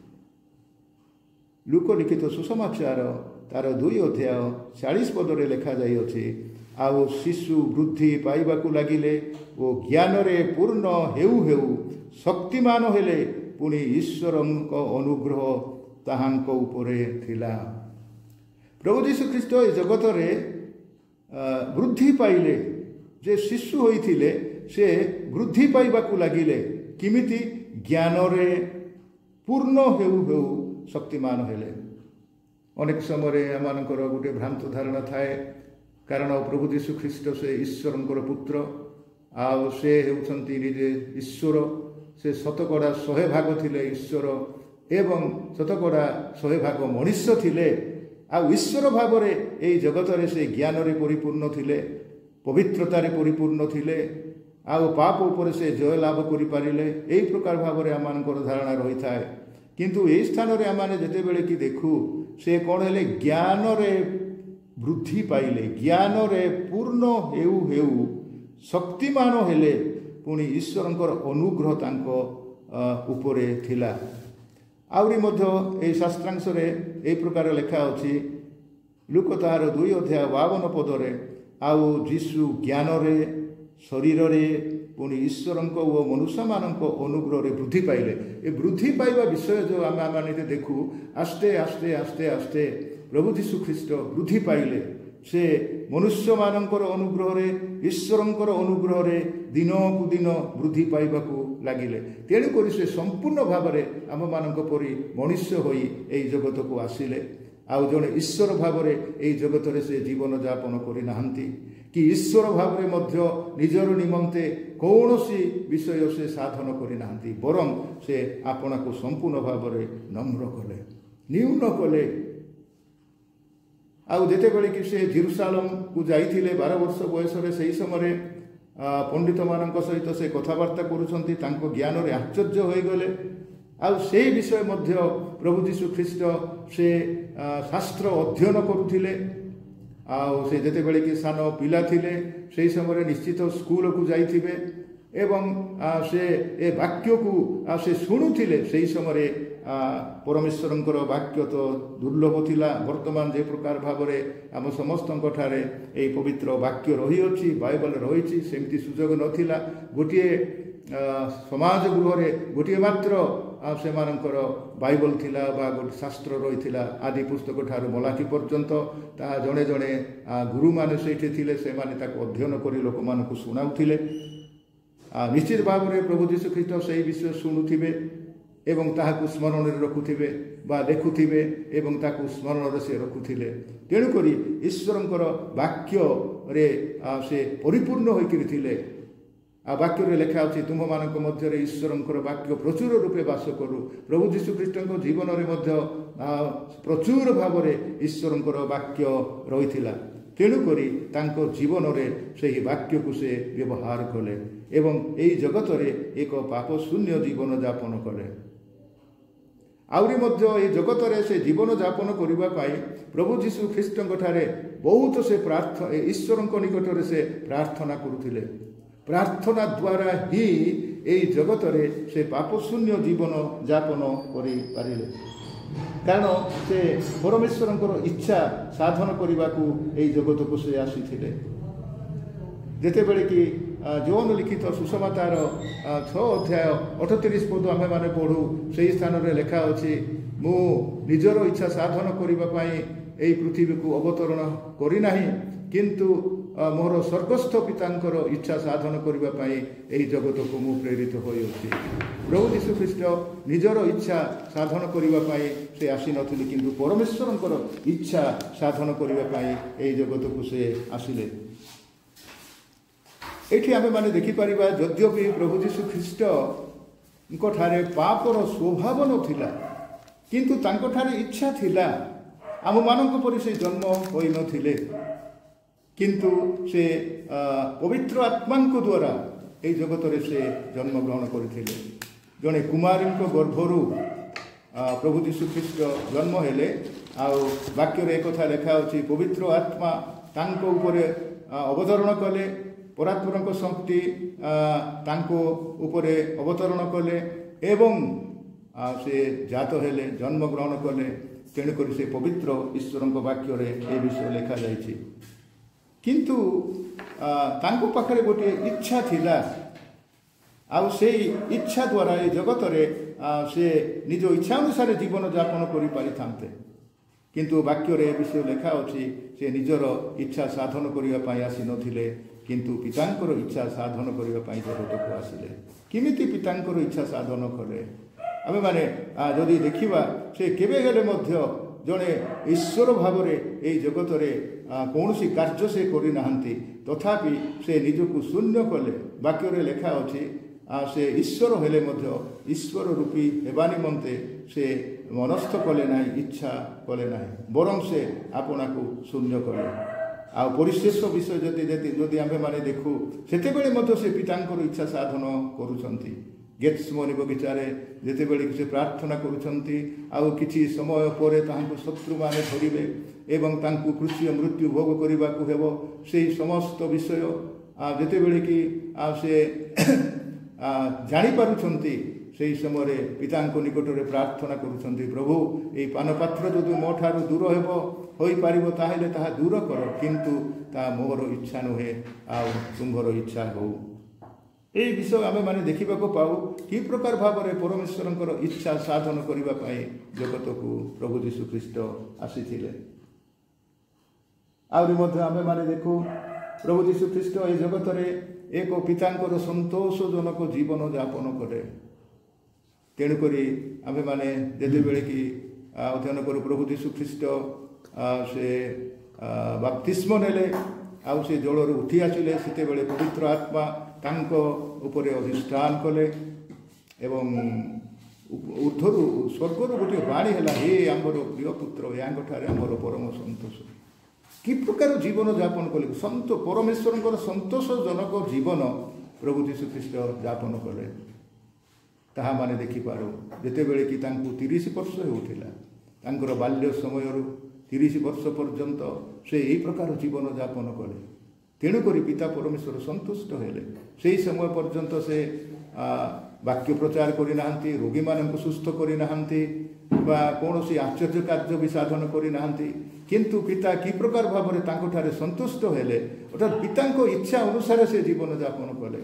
ଲୁକ ଲିଖିତ ସୁସମାଚାର ତାର ଦୁଇ ଅଧ୍ୟାୟ ଚାଳିଶ ପଦରେ ଲେଖାଯାଇଅଛି, ଆଉ ଶିଶୁ ବୃଦ୍ଧି ପାଇବାକୁ ଲାଗିଲେ ଓ ଜ୍ଞାନରେ ପୂର୍ଣ୍ଣ ହେଉ ହେଉ ଶକ୍ତିମାନ ହେଲେ, ପୁଣି ଈଶ୍ୱରଙ୍କ ଅନୁଗ୍ରହ ତାହାଙ୍କ ଉପରେ ଥିଲା। ପ୍ରଭୁ ଯୀଶୁଖ୍ରୀଷ୍ଟ ଏ ଜଗତରେ ବୃଦ୍ଧି ପାଇଲେ। ଯେ ଶିଶୁ ହୋଇଥିଲେ ସେ ବୃଦ୍ଧି ପାଇବାକୁ ଲାଗିଲେ। କେମିତି? ଜ୍ଞାନରେ ପୂର୍ଣ୍ଣ ହେଉ ହେଉ ଶକ୍ତିମାନ ହେଲେ। ଅନେକ ସମୟରେ ଆମମାନଙ୍କର ଗୋଟିଏ ଭ୍ରାନ୍ତ ଧାରଣା ଥାଏ, କାରଣ ପ୍ରଭୁ ଯୀଶୁଖ୍ରୀଷ୍ଟ ସେ ଈଶ୍ୱରଙ୍କର ପୁତ୍ର, ଆଉ ସେ ହେଉଛନ୍ତି ନିଜେ ଈଶ୍ୱର। ସେ ଶତକଡ଼ା ଶହେ ଭାଗ ଥିଲେ ଈଶ୍ୱର ଏବଂ ଶତକଡ଼ା ଶହେ ଭାଗ ମଣିଷ ଥିଲେ। ଆଉ ଈଶ୍ୱର ଭାବରେ ଏଇ ଜଗତରେ ସେ ଜ୍ଞାନରେ ପରିପୂର୍ଣ୍ଣ ଥିଲେ, ପବିତ୍ରତାରେ ପରିପୂର୍ଣ୍ଣ ଥିଲେ, ଆଉ ପାପ ଉପରେ ସେ ଜୟ ଲାଭ କରିପାରିଲେ। ଏହି ପ୍ରକାର ଭାବରେ ଆମମାନଙ୍କର ଧାରଣା ରହିଥାଏ। କିନ୍ତୁ ଏହି ସ୍ଥାନରେ ଆମେ ଯେତେବେଳେ କି ଦେଖୁ, ସେ କ'ଣ ହେଲେ? ଜ୍ଞାନରେ ବୃଦ୍ଧି ପାଇଲେ, ଜ୍ଞାନରେ ପୂର୍ଣ୍ଣ ହେଉ ହେଉ ଶକ୍ତିମାନ ହେଲେ, ପୁଣି ଈଶ୍ୱରଙ୍କର ଅନୁଗ୍ରହ ତାଙ୍କ ଉପରେ ଥିଲା। ଆହୁରି ମଧ୍ୟ ଏହି ଶାସ୍ତ୍ରାଂଶରେ ଏହି ପ୍ରକାର ଲେଖା ଅଛି, ଲୁକ ତାହାର ଦୁଇ ଅଧ୍ୟାୟ ବାବନ ପଦରେ, ଆଉ ଯୀଶୁ ଜ୍ଞାନରେ ଶରୀରରେ ପୁଣି ଈଶ୍ୱରଙ୍କ ଓ ମନୁଷ୍ୟମାନଙ୍କ ଅନୁଗ୍ରହରେ ବୃଦ୍ଧି ପାଇଲେ। ଏ ବୃଦ୍ଧି ପାଇବା ବିଷୟ ଯେଉଁ ଆମେ ଆମେ ଦେଖୁ, ଆସ୍ତେ ଆସ୍ତେ ଆସ୍ତେ ଆସ୍ତେ ପ୍ରଭୁ ଯୀଶୁଖ୍ରୀଷ୍ଟ ବୃଦ୍ଧି ପାଇଲେ। ସେ ମନୁଷ୍ୟମାନଙ୍କର ଅନୁଗ୍ରହରେ, ଈଶ୍ୱରଙ୍କର ଅନୁଗ୍ରହରେ ଦିନକୁ ଦିନ ବୃଦ୍ଧି ପାଇବାକୁ ଲାଗିଲେ। ତେଣୁକରି ସେ ସମ୍ପୂର୍ଣ୍ଣ ଭାବରେ ଆମମାନଙ୍କ ପରି ମଣିଷ ହୋଇ ଏହି ଜଗତକୁ ଆସିଲେ। ଆଉ ଜଣେ ଈଶ୍ୱର ଭାବରେ ଏହି ଜଗତରେ ସେ ଜୀବନଯାପନ କରିନାହାନ୍ତି କି ଈଶ୍ୱର ଭାବରେ ମଧ୍ୟ ନିଜର ନିମନ୍ତେ କୌଣସି ବିଷୟ ସେ ସାଧନ କରିନାହାନ୍ତି, ବରଂ ସେ ଆପଣାକୁ ସମ୍ପୂର୍ଣ୍ଣ ଭାବରେ ନମ୍ର କଲେ, ନ୍ୟୁନ କଲେ। ଆଉ ଯେତେବେଳେ କି ସେ ଜେରୁସାଲେମକୁ ଯାଇଥିଲେ ବାର ବର୍ଷ ବୟସରେ, ସେହି ସମୟରେ ପଣ୍ଡିତମାନଙ୍କ ସହିତ ସେ କଥାବାର୍ତ୍ତା କରୁଛନ୍ତି, ତାଙ୍କ ଜ୍ଞାନରେ ଆଶ୍ଚର୍ଯ୍ୟ ହୋଇଗଲେ। ଆଉ ସେହି ବିଷୟ ମଧ୍ୟ ପ୍ରଭୁ ଯୀଶୁ ଖ୍ରୀଷ୍ଟ ସେ ଶାସ୍ତ୍ର ଅଧ୍ୟୟନ କରୁଥିଲେ। ଆଉ ସେ ଯେତେବେଳେ କି ସାନ ପିଲା ଥିଲେ ସେହି ସମୟରେ ନିଶ୍ଚିତ ସ୍କୁଲକୁ ଯାଇଥିବେ ଏବଂ ସେ ଏ ବାକ୍ୟକୁ ସେ ଶୁଣୁଥିଲେ। ସେହି ସମୟରେ ପରମେଶ୍ୱରଙ୍କର ବାକ୍ୟ ତ ଦୁର୍ଲଭ ଥିଲା। ବର୍ତ୍ତମାନ ଯେ ପ୍ରକାର ଭାବରେ ଆମ ସମସ୍ତଙ୍କଠାରେ ଏହି ପବିତ୍ର ବାକ୍ୟ ରହିଅଛି, ବାଇବଲ ରହିଛି, ସେମିତି ସୁଯୋଗ ନଥିଲା। ଗୋଟିଏ ସମାଜ ଗୃହରେ ଗୋଟିଏ ମାତ୍ର ସେମାନଙ୍କର ବାଇବଲ ଥିଲା ବା ଗୋଟେ ଶାସ୍ତ୍ର ରହିଥିଲା, ଆଦି ପୁସ୍ତକ ଠାରୁ ମଲାଖୀ ପର୍ଯ୍ୟନ୍ତ। ତାହା ଜଣେ ଜଣେ ଗୁରୁମାନେ ସେଇଠି ଥିଲେ, ସେମାନେ ତାକୁ ଅଧ୍ୟୟନ କରି ଲୋକମାନଙ୍କୁ ଶୁଣାଉଥିଲେ। ନିଶ୍ଚିତ ଭାବରେ ପ୍ରଭୁ ଯୀଶୁ ଖ୍ରୀଷ୍ଟ ସେହି ବିଷୟ ଶୁଣୁଥିବେ ଏବଂ ତାହାକୁ ସ୍ମରଣରେ ରଖୁଥିବେ ବା ଦେଖୁଥିବେ ଏବଂ ତାକୁ ସ୍ମରଣରେ ସେ ରଖୁଥିଲେ। ତେଣୁକରି ଈଶ୍ୱରଙ୍କର ବାକ୍ୟରେ ସେ ପରିପୂର୍ଣ୍ଣ ହୋଇକରି ଥିଲେ। ଆଉ ବାକ୍ୟରେ ଲେଖା ଅଛି, ତୁମମାନଙ୍କ ମଧ୍ୟରେ ଈଶ୍ୱରଙ୍କର ବାକ୍ୟ ପ୍ରଚୁର ରୂପେ ବାସ କରୁ। ପ୍ରଭୁ ଯୀଶୁ ଖ୍ରୀଷ୍ଟଙ୍କ ଜୀବନରେ ମଧ୍ୟ ପ୍ରଚୁର ଭାବରେ ଈଶ୍ୱରଙ୍କର ବାକ୍ୟ ରହିଥିଲା। ତେଣୁକରି ତାଙ୍କ ଜୀବନରେ ସେହି ବାକ୍ୟକୁ ସେ ବ୍ୟବହାର କଲେ ଏବଂ ଏହି ଜଗତରେ ଏକ ପାପ ଶୂନ୍ୟ ଜୀବନଯାପନ କଲେ। ଆହୁରି ମଧ୍ୟ ଏହି ଜଗତରେ ସେ ଜୀବନଯାପନ କରିବା ପାଇଁ ପ୍ରଭୁ ଯୀଶୁ ଖ୍ରୀଷ୍ଟଙ୍କଠାରେ ବହୁତ ସେ ପ୍ରାର୍ଥନା ଈଶ୍ୱରଙ୍କ ନିକଟରେ ସେ ପ୍ରାର୍ଥନା କରୁଥିଲେ। ପ୍ରାର୍ଥନା ଦ୍ୱାରା ହିଁ ଏହି ଜଗତରେ ସେ ପାପ ଶୂନ୍ୟ ଜୀବନ ଯାପନ କରିପାରିଲେ, କାରଣ ସେ ପରମେଶ୍ୱରଙ୍କର ଇଚ୍ଛା ସାଧନ କରିବାକୁ ଏହି ଜଗତକୁ ସେ ଆସିଥିଲେ। ଯେତେବେଳେ କି ଜୋହନ ଲିଖିତ ସୁସମାଚାର ଛଅ ଅଧ୍ୟାୟ ଅଠତିରିଶ ପଦ ଆମେମାନେ ପଢ଼ୁ, ସେହି ସ୍ଥାନରେ ଲେଖା ଅଛି, ମୁଁ ନିଜର ଇଚ୍ଛା ସାଧନ କରିବା ପାଇଁ ଏହି ପୃଥିବୀକୁ ଅବତରଣ କରିନାହିଁ, କିନ୍ତୁ ମୋର ସ୍ୱର୍ଗସ୍ଥ ପିତାଙ୍କର ଇଚ୍ଛା ସାଧନ କରିବା ପାଇଁ ଏହି ଜଗତକୁ ମୁଁ ପ୍ରେରିତ ହୋଇଅଛି। ପ୍ରଭୁ ଯୀଶୁ ଖ୍ରୀଷ୍ଟ ନିଜର ଇଚ୍ଛା ସାଧନ କରିବା ପାଇଁ ସେ ଆସିନଥିଲେ, କିନ୍ତୁ ପରମେଶ୍ୱରଙ୍କର ଇଚ୍ଛା ସାଧନ କରିବା ପାଇଁ ଏହି ଜଗତକୁ ସେ ଆସିଲେ। ଏଠି ଆମେମାନେ ଦେଖିପାରିବା, ଯଦ୍ୟପି ପ୍ରଭୁ ଯୀଶୁ ଖ୍ରୀଷ୍ଟଙ୍କଠାରେ ପାପର ସ୍ୱଭାବ ନଥିଲା, କିନ୍ତୁ ତାଙ୍କଠାରେ ଇଚ୍ଛା ଥିଲା। ଆମମାନଙ୍କ ପରି ସେ ଜନ୍ମ ହୋଇନଥିଲେ, କିନ୍ତୁ ସେ ପବିତ୍ର ଆତ୍ମାଙ୍କ ଦ୍ୱାରା ଏହି ଜଗତରେ ସେ ଜନ୍ମଗ୍ରହଣ କରିଥିଲେ। ଜଣେ କୁମାରୀଙ୍କ ଗର୍ଭରୁ ପ୍ରଭୁ ଯୀଶୁ ଖ୍ରୀଷ୍ଟ ଜନ୍ମ ହେଲେ। ଆଉ ବାକ୍ୟରେ ଏକଥା ଲେଖା ଅଛି, ପବିତ୍ର ଆତ୍ମା ତାଙ୍କ ଉପରେ ଅବତରଣ କଲେ, ପରାତ୍ପରଙ୍କ ଶକ୍ତି ତାଙ୍କ ଉପରେ ଅବତରଣ କଲେ ଏବଂ ସେ ଜାତ ହେଲେ, ଜନ୍ମଗ୍ରହଣ କଲେ। ତେଣୁକରି ସେ ପବିତ୍ର ଈଶ୍ୱରଙ୍କ ବାକ୍ୟରେ ଏ ବିଷୟ ଲେଖାଯାଇଛି। କିନ୍ତୁ ତାଙ୍କ ପାଖରେ ଗୋଟିଏ ଇଚ୍ଛା ଥିଲା, ଆଉ ସେଇ ଇଚ୍ଛା ଦ୍ୱାରା ଏ ଜଗତରେ ସେ ନିଜ ଇଚ୍ଛା ଅନୁସାରେ ଜୀବନଯାପନ କରିପାରିଥାନ୍ତେ। କିନ୍ତୁ ବାକ୍ୟରେ ଏ ବିଷୟ ଲେଖା ଅଛି, ସେ ନିଜର ଇଚ୍ଛା ସାଧନ କରିବା ପାଇଁ ଆସିନଥିଲେ, କିନ୍ତୁ ପିତାଙ୍କର ଇଚ୍ଛା ସାଧନ କରିବା ପାଇଁ ଜଗତକୁ ଆସିଲେ। କେମିତି ପିତାଙ୍କର ଇଚ୍ଛା ସାଧନ କଲେ? ଆମେମାନେ ଯଦି ଦେଖିବା, ସେ କେବେ ହେଲେ ମଧ୍ୟ ଜଣେ ଈଶ୍ୱର ଭାବରେ ଏହି ଜଗତରେ କୌଣସି କାର୍ଯ୍ୟ ସେ କରିନାହାନ୍ତି, ତଥାପି ସେ ନିଜକୁ ଶୂନ୍ୟ କଲେ। ବାକ୍ୟରେ ଲେଖା ଅଛି, ସେ ଈଶ୍ୱର ହେଲେ ମଧ୍ୟ ଈଶ୍ୱର ରୂପୀ ହେବା ନିମନ୍ତେ ସେ ମନସ୍ଥ କଲେ ନାହିଁ, ଇଚ୍ଛା କଲେ ନାହିଁ, ବରଂ ସେ ଆପଣାକୁ ଶୂନ୍ୟ କଲେ। ଆଉ ପରିଶେଷ ବିଷୟ ଯଦି ଯଦି ଆମେମାନେ ଦେଖୁ, ସେତେବେଳେ ମଧ୍ୟ ସେ ପିତାଙ୍କର ଇଚ୍ଛା ସାଧନ କରୁଛନ୍ତି। ଗେତ୍ସେମନି ବଗିଚାରେ ଯେତେବେଳେ ସେ ପ୍ରାର୍ଥନା କରୁଛନ୍ତି, ଆଉ କିଛି ସମୟ ପରେ ତାହାଙ୍କୁ ଶତ୍ରୁମାନେ ଧରିବେ ଏବଂ ତାଙ୍କୁ କୃଷିୟ ମୃତ୍ୟୁ ଭୋଗ କରିବାକୁ ହେବ, ସେହି ସମସ୍ତ ବିଷୟ ଯେତେବେଳେ କି ସେ ଜାଣିପାରୁଛନ୍ତି, ସେହି ସମୟରେ ପିତାଙ୍କ ନିକଟରେ ପ୍ରାର୍ଥନା କରୁଛନ୍ତି, ପ୍ରଭୁ ଏହି ପାନପାତ୍ର ଯଦି ମୋ ଠାରୁ ଦୂର ହେବ ହୋଇପାରିବ ତାହେଲେ ତାହା ଦୂର କର, କିନ୍ତୁ ତାହା ମୋର ଇଚ୍ଛା ନୁହେଁ, ଆଉ ତୁମ୍ଭର ଇଚ୍ଛା ହେଉ। ଏହି ବିଷୟ ଆମେମାନେ ଦେଖିବାକୁ ପାଉ, କି ପ୍ରକାର ଭାବରେ ପରମେଶ୍ୱରଙ୍କର ଇଚ୍ଛା ସାଧନ କରିବା ପାଇଁ ଜଗତକୁ ପ୍ରଭୁ ଯୀଶୁ ଖ୍ରୀଷ୍ଟ ଆସିଥିଲେ। ଆହୁରି ମଧ୍ୟ ଆମେମାନେ ଦେଖୁ, ପ୍ରଭୁ ଯୀଶୁ ଖ୍ରୀଷ୍ଟ ଏହି ଜଗତରେ ଏକ ପିତାଙ୍କର ସନ୍ତୋଷଜନକ ଜୀବନ ଯାପନ କଲେ। ତେଣୁକରି ଆମେମାନେ ଯେତେବେଳେ କି ଅଧ୍ୟୟନ କରୁ ପ୍ରଭୁ ଯୀଶୁ ଖ୍ରୀଷ୍ଟ ସେ ବାପ୍ତିସ୍ମ ନେଲେ ଆଉ ସେ ଜଳରୁ ଉଠି ଆସିଲେ, ସେତେବେଳେ ପବିତ୍ର ଆତ୍ମା ତାଙ୍କ ଉପରେ ଅଧିଷ୍ଠାନ କଲେ ଏବଂ ଉର୍ଦ୍ଧ୍ୱରୁ ସ୍ୱର୍ଗରୁ ଗୋଟିଏ ବାଣୀ ହେଲା, ହେ ଆମର ପ୍ରିୟ ପୁତ୍ର, ୟାଙ୍କଠାରେ ଆମର ପରମ ସନ୍ତୋଷ। କି ପ୍ରକାର ଜୀବନ ଯାପନ କଲେ, ସନ୍ତ ପରମେଶ୍ୱରଙ୍କର ସନ୍ତୋଷଜନକ ଜୀବନ ପ୍ରଭୁ ଯୀଶୁ ଖ୍ରୀଷ୍ଟ ଯାପନ କଲେ। ତାହା ମାନେ ଦେଖିପାରୁ ଯେତେବେଳେ କି ତାଙ୍କୁ ତିରିଶ ବର୍ଷ ହେଉଥିଲା, ତାଙ୍କର ବାଲ୍ୟ ସମୟରୁ ତିରିଶ ବର୍ଷ ପର୍ଯ୍ୟନ୍ତ ସେ ଏହି ପ୍ରକାର ଜୀବନ ଯାପନ କଲେ। ତେଣୁକରି ପିତା ପରମେଶ୍ୱର ସନ୍ତୁଷ୍ଟ ହେଲେ। ସେହି ସମୟ ପର୍ଯ୍ୟନ୍ତ ସେ ବାକ୍ୟ ପ୍ରଚାର କରିନାହାନ୍ତି, ରୋଗୀମାନଙ୍କୁ ସୁସ୍ଥ କରିନାହାନ୍ତି ବା କୌଣସି ଆଶ୍ଚର୍ଯ୍ୟ କାର୍ଯ୍ୟ ବି ସାଧନ କରିନାହାନ୍ତି। କିନ୍ତୁ ପିତା କି ପ୍ରକାର ଭାବରେ ତାଙ୍କଠାରେ ସନ୍ତୁଷ୍ଟ ହେଲେ, ଅର୍ଥାତ୍ ପିତାଙ୍କ ଇଚ୍ଛା ଅନୁସାରେ ସେ ଜୀବନ ଯାପନ କଲେ।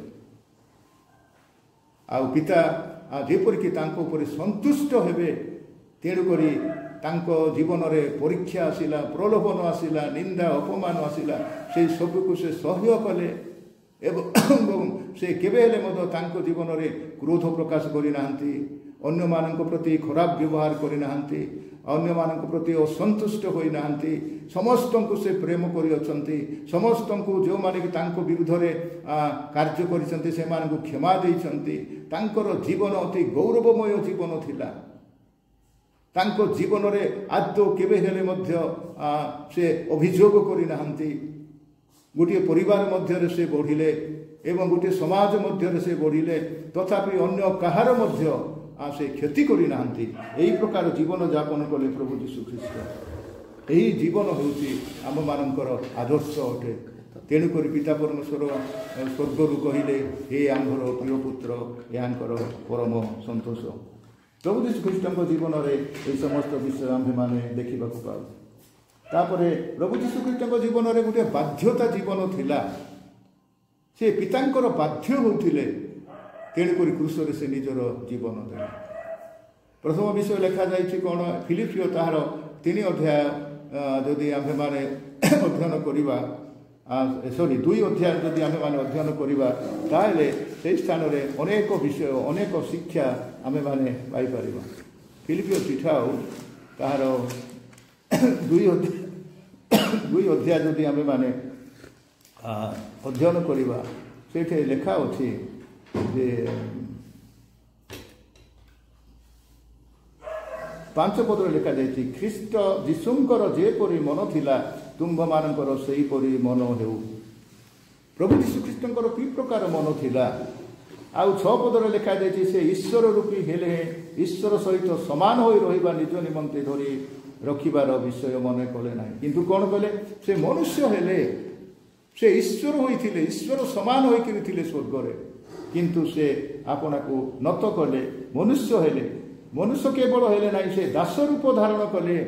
ଆଉ ପିତା ଯେପରିକି ତାଙ୍କ ଉପରେ ସନ୍ତୁଷ୍ଟ ହେବେ, ତେଣୁକରି ତାଙ୍କ ଜୀବନରେ ପରୀକ୍ଷା ଆସିଲା, ପ୍ରଲୋଭନ ଆସିଲା, ନିନ୍ଦା ଅପମାନ ଆସିଲା, ସେଇ ସବୁକୁ ସେ ସହ୍ୟ କଲେ ଏବଂ ସେ କେବେ ହେଲେ ମଧ୍ୟ ତାଙ୍କ ଜୀବନରେ କ୍ରୋଧ ପ୍ରକାଶ କରିନାହାନ୍ତି, ଅନ୍ୟମାନଙ୍କ ପ୍ରତି ଖରାପ ବ୍ୟବହାର କରିନାହାନ୍ତି, ଅନ୍ୟମାନଙ୍କ ପ୍ରତି ଅସନ୍ତୁଷ୍ଟ ହୋଇନାହାନ୍ତି। ସମସ୍ତଙ୍କୁ ସେ ପ୍ରେମ କରିଅଛନ୍ତି। ସମସ୍ତଙ୍କୁ ଯେଉଁମାନେ କି ତାଙ୍କ ବିରୁଦ୍ଧରେ କାର୍ଯ୍ୟ କରିଛନ୍ତି ସେମାନଙ୍କୁ କ୍ଷମା ଦେଇଛନ୍ତି। ତାଙ୍କର ଜୀବନ ଅତି ଗୌରବମୟ ଜୀବନ ଥିଲା। ତାଙ୍କ ଜୀବନରେ ଆଦୌ କେବେ ହେଲେ ମଧ୍ୟ ସେ ଅଭିଯୋଗ କରିନାହାନ୍ତି। ଗୋଟିଏ ପରିବାର ମଧ୍ୟରେ ସେ ବଢ଼ିଲେ ଏବଂ ଗୋଟିଏ ସମାଜ ମଧ୍ୟରେ ସେ ବଢ଼ିଲେ, ତଥାପି ଅନ୍ୟ କାହାର ମଧ୍ୟ ସେ କ୍ଷତି କରିନାହାନ୍ତି। ଏହି ପ୍ରକାର ଜୀବନ ଯାପନ କଲେ ପ୍ରଭୁ ଯୀଶୁ ଖ୍ରୀଷ୍ଟ। ଏହି ଜୀବନ ହେଉଛି ଆମମାନଙ୍କର ଆଦର୍ଶ ଅଟେ। ତେଣୁକରି ପିତା ପରମେଶ୍ୱର ସ୍ୱର୍ଗରୁ କହିଲେ, ହେ ଆମ୍ଭର ପ୍ରିୟ ପୁତ୍ର, ୟାଙ୍କର ପରମ ସନ୍ତୋଷ। ପ୍ରଭୁ ଯୀଶୁ ଖ୍ରୀଷ୍ଟଙ୍କ ଜୀବନରେ ଏହି ସମସ୍ତ ବିଷୟ ଆମ୍ଭେମାନେ ଦେଖିବାକୁ ପାଉ। ତାପରେ ପ୍ରଭୁ ଯୀଶୁ ଖ୍ରୀଷ୍ଟଙ୍କ ଜୀବନରେ ଗୋଟିଏ ବାଧ୍ୟତା ଜୀବନ ଥିଲା। ସେ ପିତାଙ୍କର ବାଧ୍ୟ ହେଉଥିଲେ, ତେଣୁକରି କ୍ରୁଶରେ ସେ ନିଜର ଜୀବନ ଦେଲେ। ପ୍ରଥମ ବିଷୟ ଲେଖାଯାଇଛି କ'ଣ, ଫିଲିପିଓ ତାହାର ତିନି ଅଧ୍ୟାୟ ଯଦି ଆମ୍ଭେମାନେ ଅଧ୍ୟୟନ କରିବା, ସରି ଦୁଇ ଅଧ୍ୟାୟ ଯଦି ଆମେମାନେ ଅଧ୍ୟୟନ କରିବା, ତାହେଲେ ସେହି ସ୍ଥାନରେ ଅନେକ ବିଷୟ, ଅନେକ ଶିକ୍ଷା ଆମେମାନେ ପାଇପାରିବା। ଫିଲିପିଓ ଚିଠା ଆଉ ତାହାର ଦୁଇ ଅଧ୍ୟାୟ ଦୁଇ ଅଧ୍ୟାୟ ଯଦି ଆମେମାନେ ଅଧ୍ୟୟନ କରିବା, ସେଇଠି ଲେଖା ଅଛି ଯେ ପାଞ୍ଚ ପଦରେ ଲେଖାଯାଇଛି, ଖ୍ରୀଷ୍ଟ ଯୀଶୁଙ୍କର ଯେପରି ମନ ଥିଲା ତୁମ୍ଭମାନଙ୍କର ସେହିପରି ମନ ହେଉ। ପ୍ରଭୁ ଯୀଶୁ ଖ୍ରୀଷ୍ଟଙ୍କର କି ପ୍ରକାର ମନ ଥିଲା? ଆଉ ଛଅ ପଦରେ ଲେଖାଯାଇଛି, ସେ ଈଶ୍ୱର ରୂପୀ ହେଲେ ଈଶ୍ୱର ସହିତ ସମାନ ହୋଇ ରହିବା ନିଜ ନିମନ୍ତେ ଧରି ରଖିବାର ବିଷୟ ମନେ କଲେ ନାହିଁ। କିନ୍ତୁ କ'ଣ କଲେ? ସେ ମନୁଷ୍ୟ ହେଲେ, ସେ ଈଶ୍ୱର ହୋଇଥିଲେ, ଈଶ୍ୱର ସମାନ ହୋଇକରି ଥିଲେ ସ୍ୱର୍ଗରେ, କିନ୍ତୁ ସେ ଆପଣାକୁ ନତ କଲେ, ମନୁଷ୍ୟ ହେଲେ। ମନୁଷ୍ୟ କେବଳ ହେଲେ ନାହିଁ, ସେ ଦାସ ରୂପ ଧାରଣ କଲେ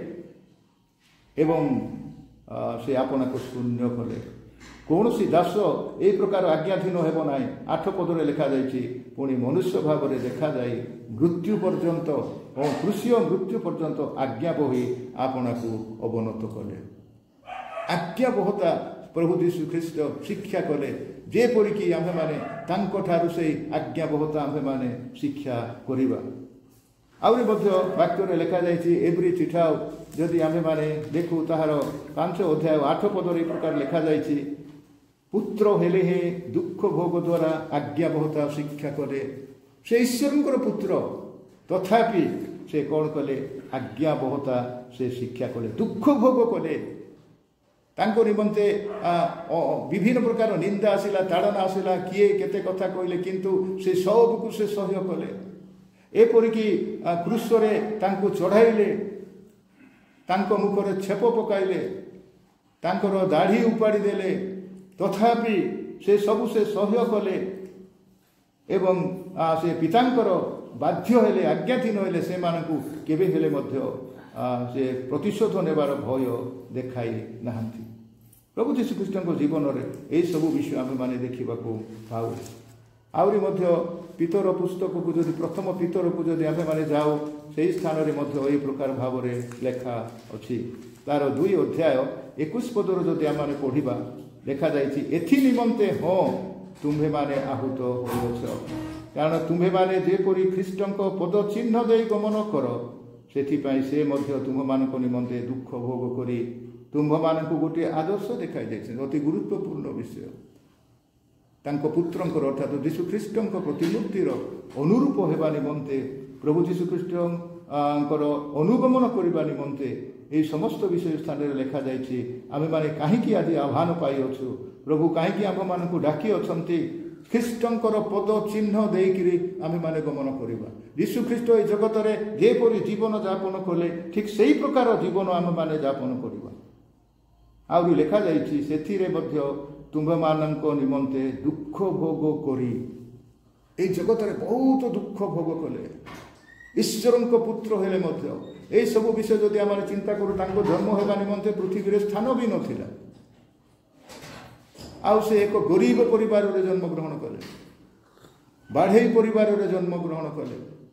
ଏବଂ ସେ ଆପଣାକୁ ଶୂନ୍ୟ କଲେ। କୌଣସି ଦାସ ଏହି ପ୍ରକାର ଆଜ୍ଞାଧୀନ ହେବ ନାହିଁ। ଆଠ ପଦରେ ଲେଖାଯାଇଛି, ପୁଣି ମନୁଷ୍ୟ ଭାବରେ ଦେଖାଯାଇ ମୃତ୍ୟୁ ପର୍ଯ୍ୟନ୍ତ ଓ କୃଷିୟ ମୃତ୍ୟୁ ପର୍ଯ୍ୟନ୍ତ ଆଜ୍ଞା ବହି ଆପଣାକୁ ଅବନତ କଲେ। ଆଜ୍ଞାବହତା ପ୍ରଭୁ ଯୀଶୁ ଖ୍ରୀଷ୍ଟ ଶିକ୍ଷା କଲେ, ଯେପରିକି ଆମ୍ଭେମାନେ ତାଙ୍କଠାରୁ ସେଇ ଆଜ୍ଞାବହତା ଆମ୍ଭେମାନେ ଶିକ୍ଷା କରିବା। ଆହୁରି ମଧ୍ୟ ବାକ୍ୟରେ ଲେଖାଯାଇଛି, ଏଭ୍ରି ଚିଠା ଯଦି ଆମେମାନେ ଦେଖୁ ତାହାର ପାଞ୍ଚ ଅଧ୍ୟାୟ ଆଠ ପଦରେ ଏହି ପ୍ରକାର ଲେଖାଯାଇଛି, ପୁତ୍ର ହେଲେ ହିଁ ଦୁଃଖ ଭୋଗ ଦ୍ୱାରା ଆଜ୍ଞାବହତା ଶିକ୍ଷା କଲେ। ସେ ଈଶ୍ୱରଙ୍କର ପୁତ୍ର, ତଥାପି ସେ କ'ଣ କଲେ? ଆଜ୍ଞାବହତା ସେ ଶିକ୍ଷା କଲେ, ଦୁଃଖ ଭୋଗ କଲେ। ତାଙ୍କ ନିମନ୍ତେ ବିଭିନ୍ନ ପ୍ରକାର ନିନ୍ଦା ଆସିଲା, ତାଡ଼ନା ଆସିଲା, କିଏ କେତେ କଥା କହିଲେ, କିନ୍ତୁ ସେ ସବୁକୁ ସେ ସହ୍ୟ କଲେ। ଏପରିକି କ୍ରୁଶରେ ତାଙ୍କୁ ଚଢ଼ାଇଲେ, ତାଙ୍କ ମୁଖରେ ଛେପ ପକାଇଲେ, ତାଙ୍କର ଦାଢ଼ି ଉପାଡ଼ି ଦେଲେ, ତଥାପି ସେ ସବୁ ସେ ସହ୍ୟ କଲେ ଏବଂ ସେ ପିତାଙ୍କର ବାଧ୍ୟ ହେଲେ, ଆଜ୍ଞାଧୀନ ହେଲେ। ସେମାନଙ୍କୁ କେବେ ହେଲେ ମଧ୍ୟ ସେ ପ୍ରତିଶୋଧ ନେବାର ଭୟ ଦେଖାଇ ନାହାନ୍ତି। ପ୍ରଭୁ ଯୀଶୁଖ୍ରୀଷ୍ଟଙ୍କ ଜୀବନରେ ଏହିସବୁ ବିଷୟ ଆମେମାନେ ଦେଖିବାକୁ ପାଉ। ଆହୁରି ମଧ୍ୟ ପିତର ପୁସ୍ତକକୁ ଯଦି ପ୍ରଥମ ପିତରକୁ ଯଦି ଆମେମାନେ ଯାଉ, ସେହି ସ୍ଥାନରେ ମଧ୍ୟ ଏହି ପ୍ରକାର ଭାବରେ ଲେଖା ଅଛି। ତାର ଦୁଇ ଅଧ୍ୟାୟ ଏକୋଇଶ ପଦରୁ ଯଦି ଆମେମାନେ ପଢ଼ିବା, ଲେଖାଯାଇଛି, ଏଥି ନିମନ୍ତେ ହଁ ତୁମ୍ଭେମାନେ ଆହୁତ ହୋଇଅଛ। କାରଣ ତୁମ୍ଭେମାନେ ଯେପରି ଖ୍ରୀଷ୍ଟଙ୍କ ପଦ ଚିହ୍ନ ଦେଇ ଗମନ କର, ସେଥିପାଇଁ ସେ ମଧ୍ୟ ତୁମ୍ଭମାନଙ୍କ ନିମନ୍ତେ ଦୁଃଖ ଭୋଗ କରି ତୁମ୍ଭମାନଙ୍କୁ ଗୋଟିଏ ଆଦର୍ଶ ଦେଖାଇ ଯାଇଛନ୍ତି। ଅତି ଗୁରୁତ୍ୱପୂର୍ଣ୍ଣ ବିଷୟ। ତାଙ୍କ ପୁତ୍ରଙ୍କର ଅର୍ଥାତ୍ ଯୀଶୁଖ୍ରୀଷ୍ଟଙ୍କ ପ୍ରତିମୂର୍ତ୍ତିର ଅନୁରୂପ ହେବା ନିମନ୍ତେ, ପ୍ରଭୁ ଯୀଶୁଖ୍ରୀଷ୍ଟଙ୍କର ଅନୁଗମନ କରିବା ନିମନ୍ତେ ଏହି ସମସ୍ତ ବିଷୟ ସ୍ଥାନରେ ଲେଖାଯାଇଛି। ଆମେମାନେ କାହିଁକି ଆଜି ଆହ୍ୱାନ ପାଇଅଛୁ? ପ୍ରଭୁ କାହିଁକି ଆମ୍ଭମାନଙ୍କୁ ଡାକି ଅଛନ୍ତି? ଖ୍ରୀଷ୍ଟଙ୍କର ପଦ ଚିହ୍ନ ଦେଇକିରି ଆମେମାନେ ଗମନ କରିବା। ଯୀଶୁଖ୍ରୀଷ୍ଟ ଏହି ଜଗତରେ ଯେପରି ଜୀବନ ଯାପନ କଲେ, ଠିକ୍ ସେହି ପ୍ରକାର ଜୀବନ ଆମେମାନେ ଯାପନ କରିବା। ଆହୁରି ଲେଖାଯାଇଛି, ସେଥିରେ ମଧ୍ୟ ତୁମ୍ଭମାନଙ୍କ ନିମନ୍ତେ ଦୁଃଖ ଭୋଗ କରି। ଏହି ଜଗତରେ ବହୁତ ଦୁଃଖ ଭୋଗ କଲେ। ଈଶ୍ୱରଙ୍କ ପୁତ୍ର ହେଲେ ମଧ୍ୟ ଏହିସବୁ ବିଷୟ ଯଦି ଆମେ ଚିନ୍ତା କରୁ, ତାଙ୍କ ଜନ୍ମ ହେବା ନିମନ୍ତେ ପୃଥିବୀରେ ସ୍ଥାନ ବି ନଥିଲା। ଆଉ ସେ ଏକ ଗରିବ ପରିବାରରେ ଜନ୍ମଗ୍ରହଣ କଲେ, ବାଢ଼େଇ ପରିବାରରେ ଜନ୍ମଗ୍ରହଣ କଲେ।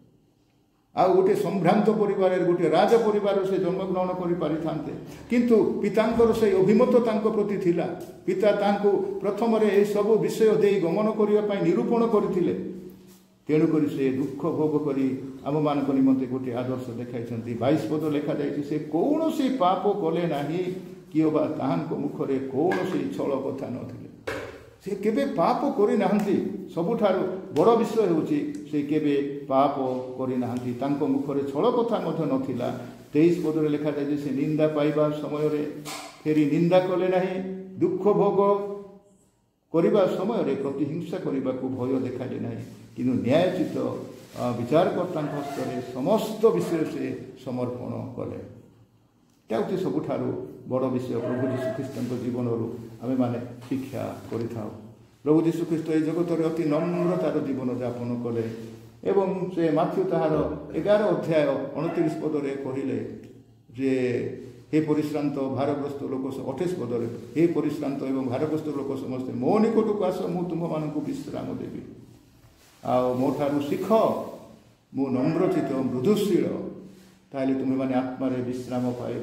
ଆଉ ଗୋଟିଏ ସମ୍ଭ୍ରାନ୍ତ ପରିବାରରେ, ଗୋଟିଏ ରାଜ ପରିବାରରେ ସେ ଜନ୍ମଗ୍ରହଣ କରିପାରିଥାନ୍ତେ, କିନ୍ତୁ ପିତାଙ୍କର ସେହି ଅଭିମତ ତାଙ୍କ ପ୍ରତି ଥିଲା। ପିତା ତାଙ୍କୁ ପ୍ରଥମରେ ଏହିସବୁ ବିଷୟ ଦେଇ ଗମନ କରିବା ପାଇଁ ନିରୂପଣ କରିଥିଲେ। ତେଣୁକରି ସେ ଦୁଃଖ ଭୋଗ କରି ଆମମାନଙ୍କ ନିମନ୍ତେ ଗୋଟିଏ ଆଦର୍ଶ ଦେଖାଇଛନ୍ତି। ବାଇଶ ପଦ ଲେଖାଯାଇଛି, ସେ କୌଣସି ପାପ କଲେ ନାହିଁ, କିଏ ବା ତାହାଙ୍କ ମୁଖରେ କୌଣସି ଛଳ କଥା ନଥିଲେ। ସେ କେବେ ପାପ କରିନାହାନ୍ତି। ସବୁଠାରୁ ବଡ଼ ବିଷୟ ହେଉଛି ସେ କେବେ ପାପ କରିନାହାନ୍ତି। ତାଙ୍କ ମୁଖରେ ଛଳ କଥା ମଧ୍ୟ ନଥିଲା। ତେଇଶ ପଦରେ ଲେଖାଯାଇଛି, ସେ ନିନ୍ଦା ପାଇବା ସମୟରେ ଫେରି ନିନ୍ଦା କଲେ ନାହିଁ, ଦୁଃଖ ଭୋଗ କରିବା ସମୟରେ ପ୍ରତିହିଂସା କରିବାକୁ ଭୟ ଦେଖାଇଲେ ନାହିଁ, କିନ୍ତୁ ନ୍ୟାୟୋଚିତ ବିଚାରକର୍ତ୍ତାଙ୍କ ହସ୍ତରେ ସମସ୍ତ ବିଷୟ ସେ ସମର୍ପଣ କଲେ। ଏହା ହେଉଛି ସବୁଠାରୁ ବଡ଼ ବିଷୟ ପ୍ରଭୁ ଯୀଶୁଖ୍ରୀଷ୍ଟଙ୍କ ଜୀବନରୁ ଆମେମାନେ ଶିକ୍ଷା କରିଥାଉ। ପ୍ରଭୁ ଯୀଶୁଖ୍ରୀଷ୍ଟ ଏହି ଜଗତରେ ଅତି ନମ୍ରତାର ଜୀବନ ଯାପନ କଲେ ଏବଂ ସେ ମାଥ୍ୟୁ ତାହାର ଏଗାର ଅଧ୍ୟାୟ ଅଣତିରିଶ ପଦରେ କହିଲେ ଯେ, ହେ ପରିଶ୍ରାନ୍ତ ଭାରଗ୍ରସ୍ତ ଲୋକ, ଅଠେଇଶ ପଦରେ, ହେ ପରିଶ୍ରାନ୍ତ ଏବଂ ଭାରଗ୍ରସ୍ତ ଲୋକ ସମସ୍ତେ ମୋ ନିକଟକୁ ଆସ, ମୁଁ ତୁମ୍ଭମାନଙ୍କୁ ବିଶ୍ରାମ ଦେବି। ଆଉ ମୋ ଠାରୁ ଶିଖ, ମୁଁ ନମ୍ରଚିତ ମୃଦୁଶୀଳ, ତାହେଲେ ତୁମେମାନେ ଆତ୍ମାରେ ବିଶ୍ରାମ ପାଇବ।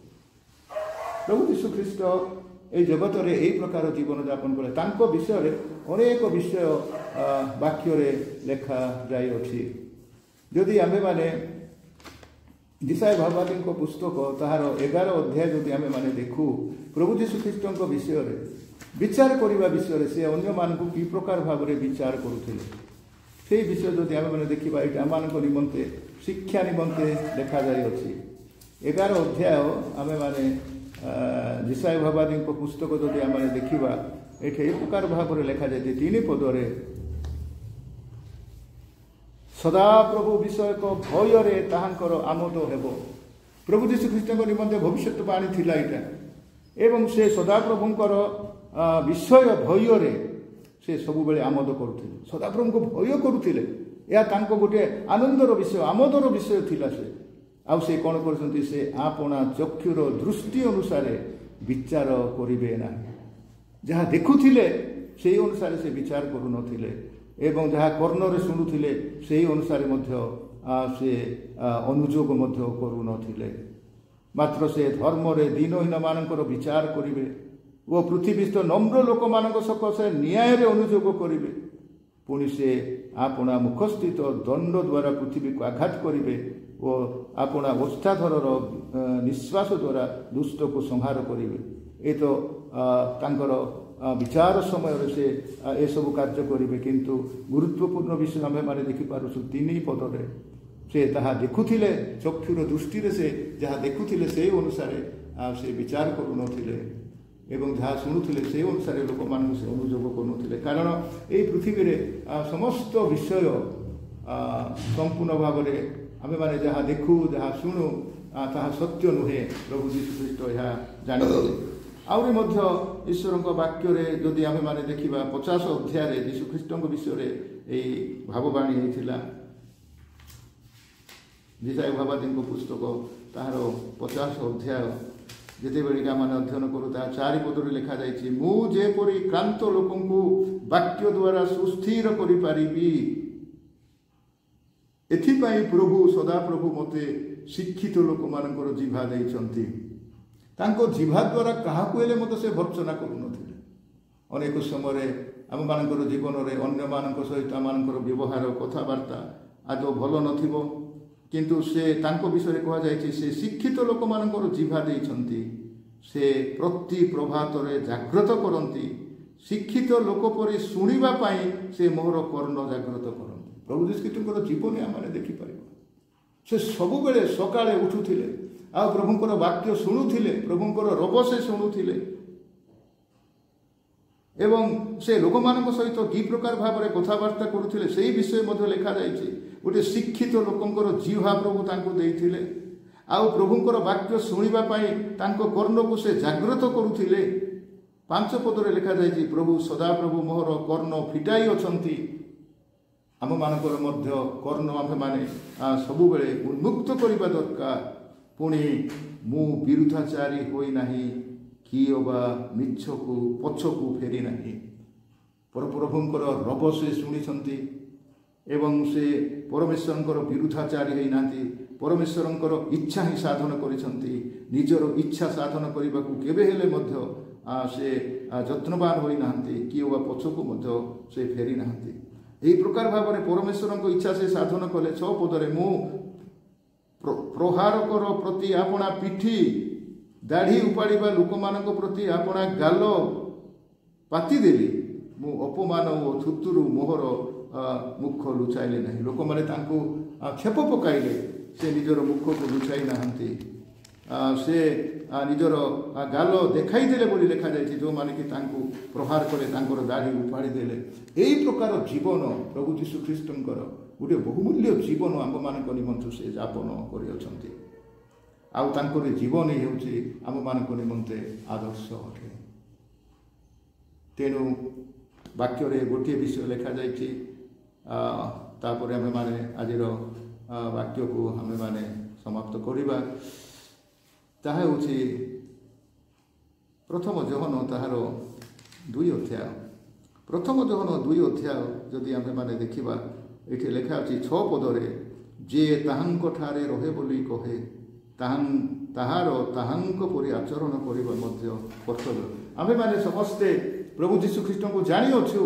ପ୍ରଭୁ ଯୀଶୁଖ୍ରୀଷ୍ଟ ଏହି ଜଗତରେ ଏହି ପ୍ରକାର ଜୀବନ ଯାପନ କଲେ। ତାଙ୍କ ବିଷୟରେ ଅନେକ ବିଷୟ ବାକ୍ୟରେ ଲେଖାଯାଇଅଛି। ଯଦି ଆମେମାନେ ଦିଶାୟ ଭାବାଦୀଙ୍କ ପୁସ୍ତକ ତାହାର ଏଗାର ଅଧ୍ୟାୟ ଯଦି ଆମେମାନେ ଦେଖୁ, ପ୍ରଭୁ ଯୀଶୁଖ୍ରୀଷ୍ଟଙ୍କ ବିଷୟରେ ବିଚାର କରିବା ବିଷୟରେ ସେ ଅନ୍ୟମାନଙ୍କୁ କି ପ୍ରକାର ଭାବରେ ବିଚାର କରୁଥିଲେ, ସେହି ବିଷୟ ଯଦି ଆମେମାନେ ଦେଖିବା, ଏଇଟା ଆମମାନଙ୍କ ନିମନ୍ତେ ଶିକ୍ଷା ନିମନ୍ତେ ଲେଖାଯାଇଅଛି। ଏଗାର ଅଧ୍ୟାୟ ଆମେମାନେ ଦିଶାୟ ଭାବାଦୀଙ୍କ ପୁସ୍ତକ ଯଦି ଆମେ ଦେଖିବା, ଏଠି ଏ ପ୍ରକାର ଭାବରେ ଲେଖାଯାଇଛି ତିନି ପଦରେ, ସଦାପ୍ରଭୁ ବିଷୟକ ଭୟରେ ତାହାଙ୍କର ଆମୋଦ ହେବ। ପ୍ରଭୁ ଯୀଶୁଖ୍ରୀଷ୍ଟଙ୍କ ନିମନ୍ତେ ଭବିଷ୍ୟତବାଣୀ ଥିଲା ଏଇଟା, ଏବଂ ସେ ସଦାପ୍ରଭୁଙ୍କର ବିଷୟ ଭୟରେ ସେ ସବୁବେଳେ ଆମୋଦ କରୁଥିଲେ, ସଦାପ୍ରଭୁଙ୍କୁ ଭୟ କରୁଥିଲେ। ଏହା ତାଙ୍କ ଗୋଟିଏ ଆନନ୍ଦର ବିଷୟ, ଆମୋଦର ବିଷୟ ଥିଲା। ସେ ଆଉ ସେ କ'ଣ କରୁଛନ୍ତି, ସେ ଆପଣା ଚକ୍ଷୁର ଦୃଷ୍ଟି ଅନୁସାରେ ବିଚାର କରିବେ ନାହିଁ। ଯାହା ଦେଖୁଥିଲେ ସେହି ଅନୁସାରେ ସେ ବିଚାର କରୁନଥିଲେ ଏବଂ ଯାହା କର୍ଣ୍ଣରେ ଶୁଣୁଥିଲେ ସେହି ଅନୁସାରେ ମଧ୍ୟ ସେ ଅନୁଯୋଗ ମଧ୍ୟ କରୁନଥିଲେ। ମାତ୍ର ସେ ଧର୍ମରେ ଦିନହୀନମାନଙ୍କର ବିଚାର କରିବେ ଓ ପୃଥିବୀସ୍ଥ ନମ୍ର ଲୋକମାନଙ୍କ ସକାଶେ ନ୍ୟାୟରେ ଅନୁଯୋଗ କରିବେ। ପୁଣି ସେ ଆପଣା ମୁଖସ୍ଥିତ ଦଣ୍ଡ ଦ୍ୱାରା ପୃଥିବୀକୁ ଆଘାତ କରିବେ ଓ ଆପଣା ଓଷ୍ଠାଧରର ନିଶ୍ୱାସ ଦ୍ୱାରା ଦୁଷ୍ଟକୁ ସଂହାର କରିବେ। ଏ ତ ତାଙ୍କର ବିଚାର ସମୟରେ ସେ ଏସବୁ କାର୍ଯ୍ୟ କରିବେ। କିନ୍ତୁ ଗୁରୁତ୍ୱପୂର୍ଣ୍ଣ ବିଷୟ ଆମେମାନେ ଦେଖିପାରୁଛୁ ତିନି ପଦରେ, ସେ ତାହା ଦେଖୁଥିଲେ, ଚକ୍ଷୁର ଦୃଷ୍ଟିରେ ସେ ଯାହା ଦେଖୁଥିଲେ ସେହି ଅନୁସାରେ ସେ ବିଚାର କରୁନଥିଲେ ଏବଂ ଯାହା ଶୁଣୁଥିଲେ ସେହି ଅନୁସାରେ ଲୋକମାନଙ୍କୁ ସେ ଅନୁଯୋଗ କରୁନଥିଲେ। କାରଣ ଏହି ପୃଥିବୀରେ ସମସ୍ତ ବିଷୟ ସମ୍ପୂର୍ଣ୍ଣ ଭାବରେ ଆମେମାନେ ଯାହା ଦେଖୁ, ଯାହା ଶୁଣୁ, ତାହା ସତ୍ୟ ନୁହେଁ। ପ୍ରଭୁ ଯୀଶୁଖ୍ରୀଷ୍ଟ ଏହା ଜାଣିଥିଲେ। ଆହୁରି ମଧ୍ୟ ଈଶ୍ୱରଙ୍କ ବାକ୍ୟରେ ଯଦି ଆମେମାନେ ଦେଖିବା, ପଚାଶ ଅଧ୍ୟାୟରେ ଯୀଶୁଖ୍ରୀଷ୍ଟଙ୍କ ବିଷୟରେ ଏହି ଭାବବାଣୀ ହେଇଥିଲା। ଦିଶାୟ ଭାବାଦୀଙ୍କ ପୁସ୍ତକ ତାହାର ପଚାଶ ଅଧ୍ୟାୟ ଯେତେବେଳେ ଆମେ ଅଧ୍ୟୟନ କରୁ, ତାହା ଚାରି ପଦରେ ଲେଖାଯାଇଛି, ମୁଁ ଯେପରି କ୍ରାନ୍ତ ଲୋକଙ୍କୁ ବାକ୍ୟ ଦ୍ୱାରା ସୁସ୍ଥିର କରିପାରିବି, ଏଥିପାଇଁ ପ୍ରଭୁ ସଦାପ୍ରଭୁ ମୋତେ ଶିକ୍ଷିତ ଲୋକମାନଙ୍କର ଜିଭା ଦେଇଛନ୍ତି। ତାଙ୍କ ଜିଭା ଦ୍ୱାରା କାହାକୁ ହେଲେ ମଧ୍ୟ ସେ ଭର୍ତ୍ସନା କରୁନଥିଲେ। ଅନେକ ସମୟରେ ଆମମାନଙ୍କର ଜୀବନରେ ଅନ୍ୟମାନଙ୍କ ସହିତ ଆମମାନଙ୍କର ବ୍ୟବହାର କଥାବାର୍ତ୍ତା ଆଦୌ ଭଲ ନଥିବ, କିନ୍ତୁ ସେ ତାଙ୍କ ବିଷୟରେ କୁହାଯାଇଛି ସେ ଶିକ୍ଷିତ ଲୋକମାନଙ୍କର ଜିଭା ଦେଇଛନ୍ତି, ସେ ପ୍ରତି ପ୍ରଭାତରେ ଜାଗ୍ରତ କରନ୍ତି, ଶିକ୍ଷିତ ଲୋକ ପରି ଶୁଣିବା ପାଇଁ ସେ ମୋହର କର୍ଣ୍ଣ ଜାଗ୍ରତ କରନ୍ତି। ପ୍ରଭୁ ଯୀଶୁଙ୍କର ଜୀବନୀ ଆମମାନେ ଦେଖିପାରିବା। ସେ ସବୁବେଳେ ସକାଳେ ଉଠୁଥିଲେ ଆଉ ପ୍ରଭୁଙ୍କର ବାକ୍ୟ ଶୁଣୁଥିଲେ, ପ୍ରଭୁଙ୍କର ରବ ସେ ଶୁଣୁଥିଲେ ଏବଂ ସେ ଲୋକମାନଙ୍କ ସହିତ କି ପ୍ରକାର ଭାବରେ କଥାବାର୍ତ୍ତା କରୁଥିଲେ ସେହି ବିଷୟ ମଧ୍ୟ ଲେଖାଯାଇଛି। ଗୋଟେ ଶିକ୍ଷିତ ଲୋକଙ୍କର ଜିହ୍ବା ପ୍ରଭୁ ତାଙ୍କୁ ଦେଇଥିଲେ ଆଉ ପ୍ରଭୁଙ୍କର ବାକ୍ୟ ଶୁଣିବା ପାଇଁ ତାଙ୍କ କର୍ଣ୍ଣକୁ ସେ ଜାଗ୍ରତ କରୁଥିଲେ। ପାଞ୍ଚ ପଦରେ ଲେଖାଯାଇଛି, ପ୍ରଭୁ ସଦାପ୍ରଭୁ ମୋହର କର୍ଣ୍ଣ ଫିଟାଇ ଅଛନ୍ତି। ଆମମାନଙ୍କର ମଧ୍ୟ କର୍ଣ୍ଣ ଆମ୍ଭେମାନେ ସବୁବେଳେ ଉନ୍ମୁକ୍ତ କରିବା ଦରକାର। ପୁଣି ମୁଁ ବିରୁଦ୍ଧାଚାରୀ ହୋଇନାହିଁ କି ଅବା ମିଛକୁ ପଛକୁ ଫେରି ନାହିଁ। ପରପ୍ରଭୁଙ୍କର ରବ ସେ ଶୁଣିଛନ୍ତି ଏବଂ ସେ ପରମେଶ୍ୱରଙ୍କର ବିରୁଦ୍ଧାଚାରୀ ହୋଇନାହାନ୍ତି। ପରମେଶ୍ୱରଙ୍କର ଇଚ୍ଛା ହିଁ ସାଧନ କରିଛନ୍ତି। ନିଜର ଇଚ୍ଛା ସାଧନ କରିବାକୁ କେବେ ହେଲେ ମଧ୍ୟ ସେ ଯତ୍ନବାନ ହୋଇନାହାନ୍ତି କି ଅବା ପଛକୁ ମଧ୍ୟ ସେ ଫେରି ନାହାନ୍ତି। ଏହି ପ୍ରକାର ଭାବରେ ପରମେଶ୍ୱରଙ୍କ ଇଚ୍ଛା ସେ ସାଧନ କଲେ। ଛଅ ପଦରେ, ମୁଁ ପ୍ରହାରକର ପ୍ରତି ଆପଣା ପିଠି, ଦାଢ଼ି ଉପାଡ଼ିବା ଲୋକମାନଙ୍କ ପ୍ରତି ଆପଣା ଗାଲ ପାତିଦେଲି। ମୁଁ ଅପମାନ ଓ ଥୁତୁରୁ ମୋହର ମୁଖ ଲୁଚାଇଲେ ନାହିଁ। ଲୋକମାନେ ତାଙ୍କୁ ଛେପ ପକାଇଲେ, ସେ ନିଜର ମୁଖକୁ ଲୁଚାଇ ନାହାନ୍ତି। ସେ ନିଜର ଗାଲ ଦେଖାଇଦେଲେ ବୋଲି ଲେଖାଯାଇଛି। ଯେଉଁମାନେ କି ତାଙ୍କୁ ପ୍ରହାର କଲେ ତାଙ୍କର ଦାଢ଼ି ଉପାଡ଼ି ଦେଲେ। ଏହି ପ୍ରକାର ଜୀବନ ପ୍ରଭୁ ଯୀଶୁ ଖ୍ରୀଷ୍ଟଙ୍କର ଗୋଟିଏ ବହୁମୂଲ୍ୟ ଜୀବନ ଆମମାନଙ୍କ ନିମନ୍ତେ ସେ ଯାପନ କରିଅଛନ୍ତି ଆଉ ତାଙ୍କର ଜୀବନ ହିଁ ହେଉଛି ଆମମାନଙ୍କ ନିମନ୍ତେ ଆଦର୍ଶ ଅଟେ। ତେଣୁ ବାକ୍ୟରେ ଗୋଟିଏ ବିଷୟ ଲେଖାଯାଇଛି। ତାପରେ ଆମେମାନେ ଆଜିର ବାକ୍ୟକୁ ଆମେମାନେ ସମାପ୍ତ କରିବା। ତାହା ହେଉଛି ପ୍ରଥମ ଯୋହନ ତାହାର ଦୁଇ ଅଧ୍ୟାୟ। ପ୍ରଥମ ଯୋହନ ଦୁଇ ଅଧ୍ୟାୟ ଯଦି ଆମେମାନେ ଦେଖିବା, ଏଠି ଲେଖା ଅଛି ଛଅ ପଦରେ, ଯିଏ ତାହାଙ୍କଠାରେ ରହେ ବୋଲି କହେ ତାହା ତାହାର ତାହାଙ୍କ ପରି ଆଚରଣ କରିବା ମଧ୍ୟ କର୍ତ୍ତବ୍ୟ। ଆମେମାନେ ସମସ୍ତେ ପ୍ରଭୁ ଯୀଶୁ ଖ୍ରୀଷ୍ଟଙ୍କୁ ଜାଣିଅଛୁ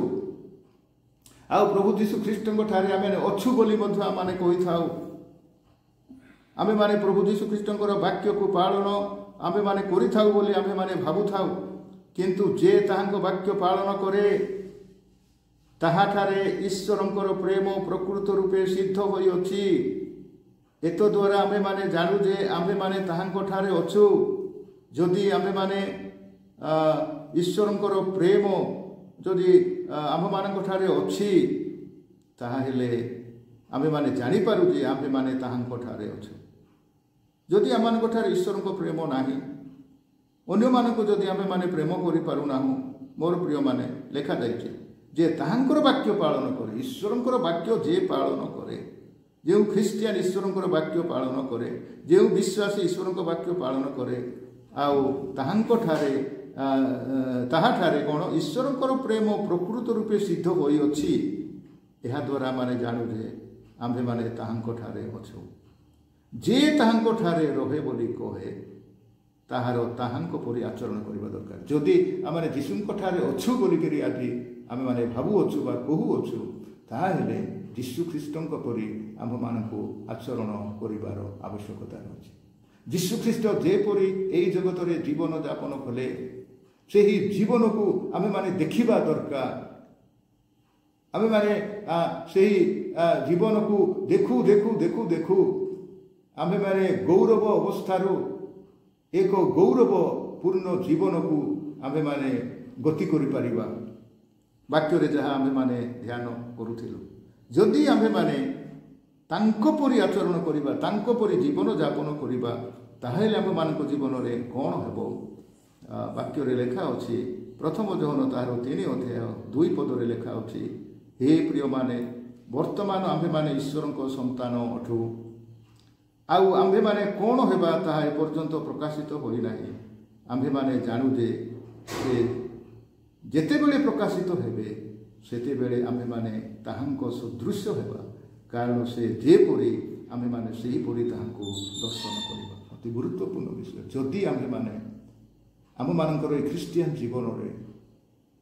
ଆଉ ପ୍ରଭୁ ଯୀଶୁ ଖ୍ରୀଷ୍ଟଙ୍କ ଠାରେ ଆମେ ଅଛୁ ବୋଲି ମଧ୍ୟ ଆମମାନେ କହିଥାଉ। ଆମେମାନେ ପ୍ରଭୁ ଯୀଶୁ ଖ୍ରୀଷ୍ଟଙ୍କର ବାକ୍ୟକୁ ପାଳନ ଆମେମାନେ କରିଥାଉ ବୋଲି ଆମେମାନେ ଭାବୁଥାଉ, କିନ୍ତୁ ଯେ ତାହାଙ୍କ ବାକ୍ୟ ପାଳନ କରେ ତାହାଠାରେ ଈଶ୍ୱରଙ୍କର ପ୍ରେମ ପ୍ରକୃତ ରୂପେ ସିଦ୍ଧ ହୋଇଅଛି। ଏତଦ୍ୱାରା ଆମେମାନେ ଜାଣୁ ଯେ ଆମ୍ଭେମାନେ ତାହାଙ୍କଠାରେ ଅଛୁ। ଯଦି ଆମେମାନେ ଈଶ୍ୱରଙ୍କର ପ୍ରେମ ଯଦି ଆମ୍ଭମାନଙ୍କଠାରେ ଅଛି, ତାହେଲେ ଆମେମାନେ ଜାଣିପାରୁ ଯେ ଆମ୍ଭେମାନେ ତାହାଙ୍କଠାରେ ଅଛୁ। ଯଦି ଆମମାନଙ୍କଠାରେ ଈଶ୍ୱରଙ୍କ ପ୍ରେମ ନାହିଁ, ଅନ୍ୟମାନଙ୍କୁ ଯଦି ଆମେମାନେ ପ୍ରେମ କରିପାରୁନାହୁଁ, ମୋର ପ୍ରିୟମାନେ, ଲେଖାଯାଇଛି ଯେ ତାହାଙ୍କର ବାକ୍ୟ ପାଳନ କରେ। ଈଶ୍ୱରଙ୍କର ବାକ୍ୟ ଯେ ପାଳନ କରେ, ଯେଉଁ ଖ୍ରୀଷ୍ଟିଆନ ଈଶ୍ୱରଙ୍କର ବାକ୍ୟ ପାଳନ କରେ, ଯେଉଁ ବିଶ୍ୱାସୀ ଈଶ୍ୱରଙ୍କ ବାକ୍ୟ ପାଳନ କରେ, ଆଉ ତାହାଙ୍କଠାରେ ତାହାଠାରେ କ'ଣ ଈଶ୍ୱରଙ୍କର ପ୍ରେମ ପ୍ରକୃତ ରୂପେ ସିଦ୍ଧ ହୋଇଅଛି। ଏହାଦ୍ୱାରା ଆମେ ଜାଣୁ ଯେ ଆମ୍ଭେମାନେ ତାହାଙ୍କଠାରେ ଅଛୁ। ଯେ ତାହାଙ୍କଠାରେ ରହେ ବୋଲି କହେ ତାହାର ତାହାଙ୍କ ପରି ଆଚରଣ କରିବା ଦରକାର। ଯଦି ଆମେ ଯୀଶୁଙ୍କଠାରେ ଅଛୁ ବୋଲିକରି ଆଜି ଆମେମାନେ ଭାବୁଅଛୁ ବା କହୁଅଛୁ, ତାହେଲେ ଯୀଶୁ ଖ୍ରୀଷ୍ଟଙ୍କ ପରି ଆମ୍ଭମାନଙ୍କୁ ଆଚରଣ କରିବାର ଆବଶ୍ୟକତା ରହିଛି। ଯୀଶୁ ଖ୍ରୀଷ୍ଟ ଯେପରି ଏହି ଜଗତରେ ଜୀବନ ଯାପନ କଲେ, ସେହି ଜୀବନକୁ ଆମେମାନେ ଦେଖିବା ଦରକାର। ଆମେମାନେ ସେହି ଜୀବନକୁ ଦେଖୁ ଦେଖୁ ଦେଖୁ ଦେଖୁ ଆମେମାନେ ଗୌରବ ଅବସ୍ଥାରୁ ଏକ ଗୌରବପୂର୍ଣ୍ଣ ଜୀବନକୁ ଆମେମାନେ ଗତି କରିପାରିବା। ବାକ୍ୟରେ ଯାହା ଆମେମାନେ ଧ୍ୟାନ କରୁଥିଲୁ, ଯଦି ଆମେମାନେ ତାଙ୍କ ପରି ଆଚରଣ କରିବା, ତାଙ୍କ ପରି ଜୀବନ ଯାପନ କରିବା, ତାହେଲେ ଆମମାନଙ୍କ ଜୀବନରେ କ'ଣ ହେବ? ବାକ୍ୟରେ ଲେଖା ଅଛି, ପ୍ରଥମ ଯୋହନ ତାହାର ତିନି ଅଧ୍ୟାୟ ଦୁଇ ପଦରେ ଲେଖା ଅଛି, ହେ ପ୍ରିୟମାନେ, ବର୍ତ୍ତମାନ ଆମ୍ଭେମାନେ ଈଶ୍ୱରଙ୍କ ସନ୍ତାନ ଅଟୁ, ଆଉ ଆମ୍ଭେମାନେ କ'ଣ ହେବା ତାହା ଏପର୍ଯ୍ୟନ୍ତ ପ୍ରକାଶିତ ହୋଇନାହିଁ। ଆମ୍ଭେମାନେ ଜାଣୁ ଯେ ସେ ଯେତେବେଳେ ପ୍ରକାଶିତ ହେବେ ସେତେବେଳେ ଆମେମାନେ ତାହାଙ୍କ ସଦୃଶ୍ୟ ହେବା, କାରଣ ସେ ଯେପରି ଆମେମାନେ ସେହିପରି ତାହାଙ୍କୁ ଦର୍ଶନ କରିବା। ଅତି ଗୁରୁତ୍ୱପୂର୍ଣ୍ଣ ବିଷୟ। ଯଦି ଆମେମାନେ ଆମମାନଙ୍କର ଏ ଖ୍ରୀଷ୍ଟିଆନ ଜୀବନରେ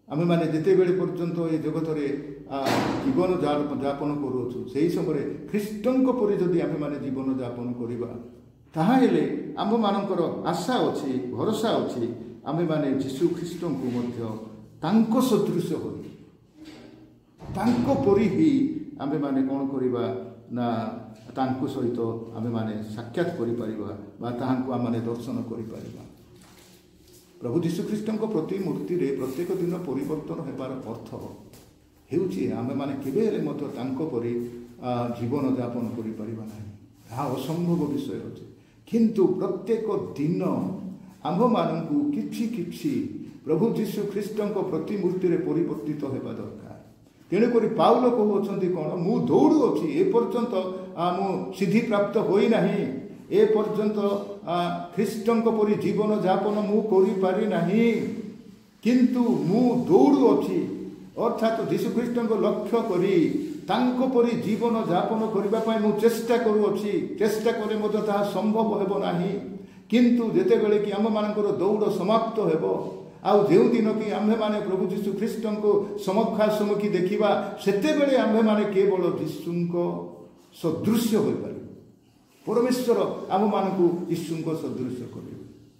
आमे माने जेतेबेले पर्यंत ए जगतरे जीवन यापन करूछु सेही समय ख्रीष्टंक परि जदि आमे माने जीवन यापन करिबा ताहाले आम मानकर आशा अछि भरोसा अछि आमे माने यीशु ख्रीष्टंकु मध्य तांको सदृश होई तांको परि ही आमे माने कोन करिबा ना तांको सहित आमे माने साक्षात करि परिबा बा ताहांको आमे दर्शन करि परिबा। प्रभु यीशु ख्रीष्टंक प्रतिमूर्ति रे प्रत्येक दिन परिवर्तन हेबार अर्थ हेउछि आमे माने केबे हेले मतो तांको परि जीवन यापन करि परिबा नाही हा असंभव विषय अछि किंतु प्रत्येक दिन आम मानकु किछि किछि प्रभु यीशु ख्रीष्टंक प्रतिमूर्ति रे परिवर्तित हेबा दरकार। तेणुकरी पाउल कहउछंती कोन मु दौड़ू अछि ए पर्यंत मु सिद्धि प्राप्त होई नाही ए पर्यंत ख्रीष्टंक परि जीवन यापन मु करि पारि नाही किंतु मु दौड़ू अछि अर्थात यीशु ख्रीष्टंक लक्ष्य करी तांको परि जीवन यापन करिबा पय मु चेष्टा करू अछि चेष्टा करे मते ता संभव हेबो नाही किंतु जेते बेले कि आम मानकर दौड़ समाप्त हेबो आउ जे दिन कि आम्भे माने प्रभु यीशु ख्रीष्टंको समक्षा सम्मुखी देखिबा सेते बेले आम्भे माने केवल यीशुंको सदृश्य होई पारि परमेश्वर आम मानकु यीशुंको सदृश्य करिबे।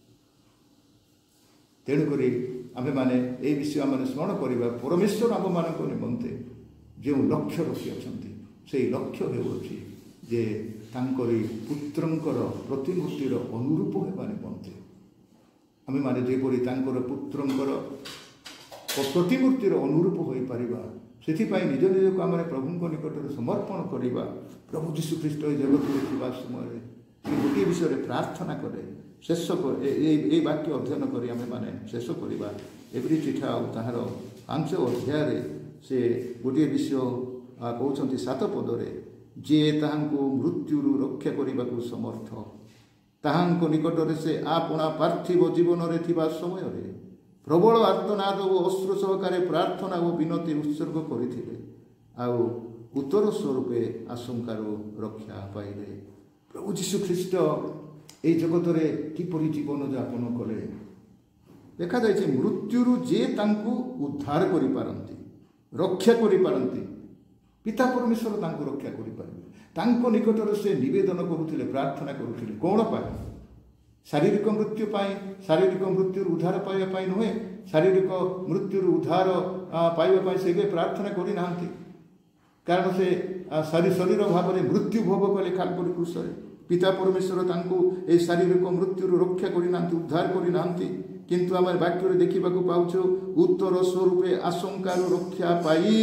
तेणु करी आम्भे माने ए विषय माने स्मरण करिबा परमेश्वर आम मानक निमंते जे लक्ष्य रखि अछंती सेही लक्ष्य हेउछि जे तांकरी पुत्रंकर प्रतिमूर्तिर अनुरूप हेबा निमंते आमे माने जेपरि तांकर पुत्रंकर प्रतिमूर्तिर अनुरूप होई परिबा सेथिपाई निज निजको आमे प्रभुंको निकटरे समर्पण करिबा। प्रभु यीशु ख्रीष्ट ए जगतरे थिबा समय से गोटे विषय प्रार्थना करे शेष ए वाक्य अध्ययन करी आमे माने शेष करिबा एवरी चिठा ताहार पांच अध्याय से गोटे विषय कहउछंती सात पदरे जे ताहांको मृत्युरु रक्षा करिबाकु समर्थ ताहांको निकटरे से आपणा पार्थिव जीवन रे थिबा समय रे प्रबल आर्तनाद और अश्रु सहकारे प्रार्थना और विनती उत्सर्ग करथिले आउ उत्तर स्वरूपे आशंकारु रक्षा पाइले। प्रभु यीशु ख्रीष्ट ए जगतरे किपरि जीवन यापन कले देखा जाय मृत्युरु जे तांकु उद्धार करि पारंती रक्षा करि पारंती पिता परमेश्वर तांको रक्षा करि पारबे तांको निकटरे से निवेदन करुथिले प्रार्थना करुथिले कोन पाए शारीरिक मृत्यु पाई शारीरिक मृत्यु उद्धार पाइबा पाई नुहे शारीरिक मृत्यु उद्धार पाइबा पाई से प्रार्थना करि नांती कारण से शरीर शरीर भाव में मृत्यु भोग कले काल्पनिक क्रूसरे पिता परमेश्वर तांको ए शारीरिक मृत्यु रक्षा करि नांती उद्धार करि नांती किंतु आम वाक्य देखा पाऊँ उत्तर स्वरूपे आशंकार रक्षा पाई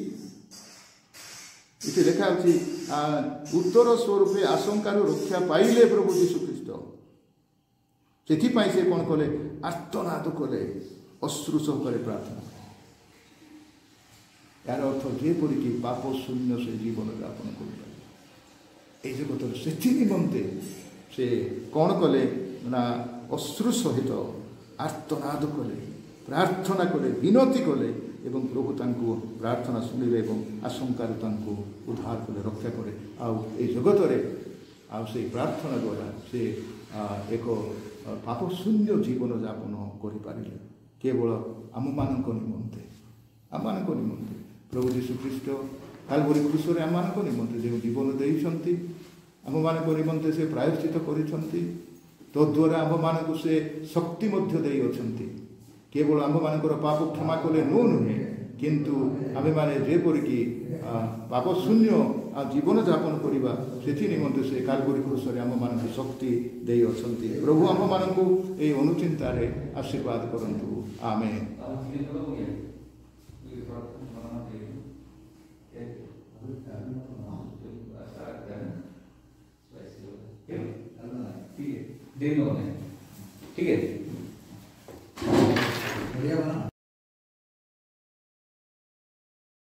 इति लिखा अछि उत्तर स्वरूपे आशंकार रक्षा पाइले प्रभु यीशु ख्रीष्ट से कौन कले आर्तनाद कले अश्रु सहकारे प्रार्थना यार अर्थ जेपरि कि पाप शून्य से जीवन यापन कर जगत से निमंते से कौन कले ना अश्रु सहित आर्तनाद कले प्रार्थना कले विनती कले एवं प्रभु तांको प्रार्थना शुणिले एवं आशंकार तांको उद्धार कले रक्षा करे आउ ए जगत रे आउ से प्रार्थना द्वारा से एक पाप शून्य जीवन यापन करि पारिले केवल आम मानक निमंते आम मानक निमंते प्रभु यीशु ख्रीष्ट काल्वरी क्रूसरे आम मानक निमंते जो जीवन देइछंती आम मानक निमंते से प्रायश्चित करिछंती तद्वारा आम मानक से शक्ति मध्य देइ अछंती केवल आम मानकर पाप क्षमा कले नो नुहे किंतु आमे माने जेपरि कि पाप शून्य जीवन यापन करवा से निमंते से काल्वरी क्रूसरे आम मानक शक्ति देइ अछंती प्रभु आम मानक ए अनुचिंतार आशीर्वाद करंतु आमेन। ठीक है।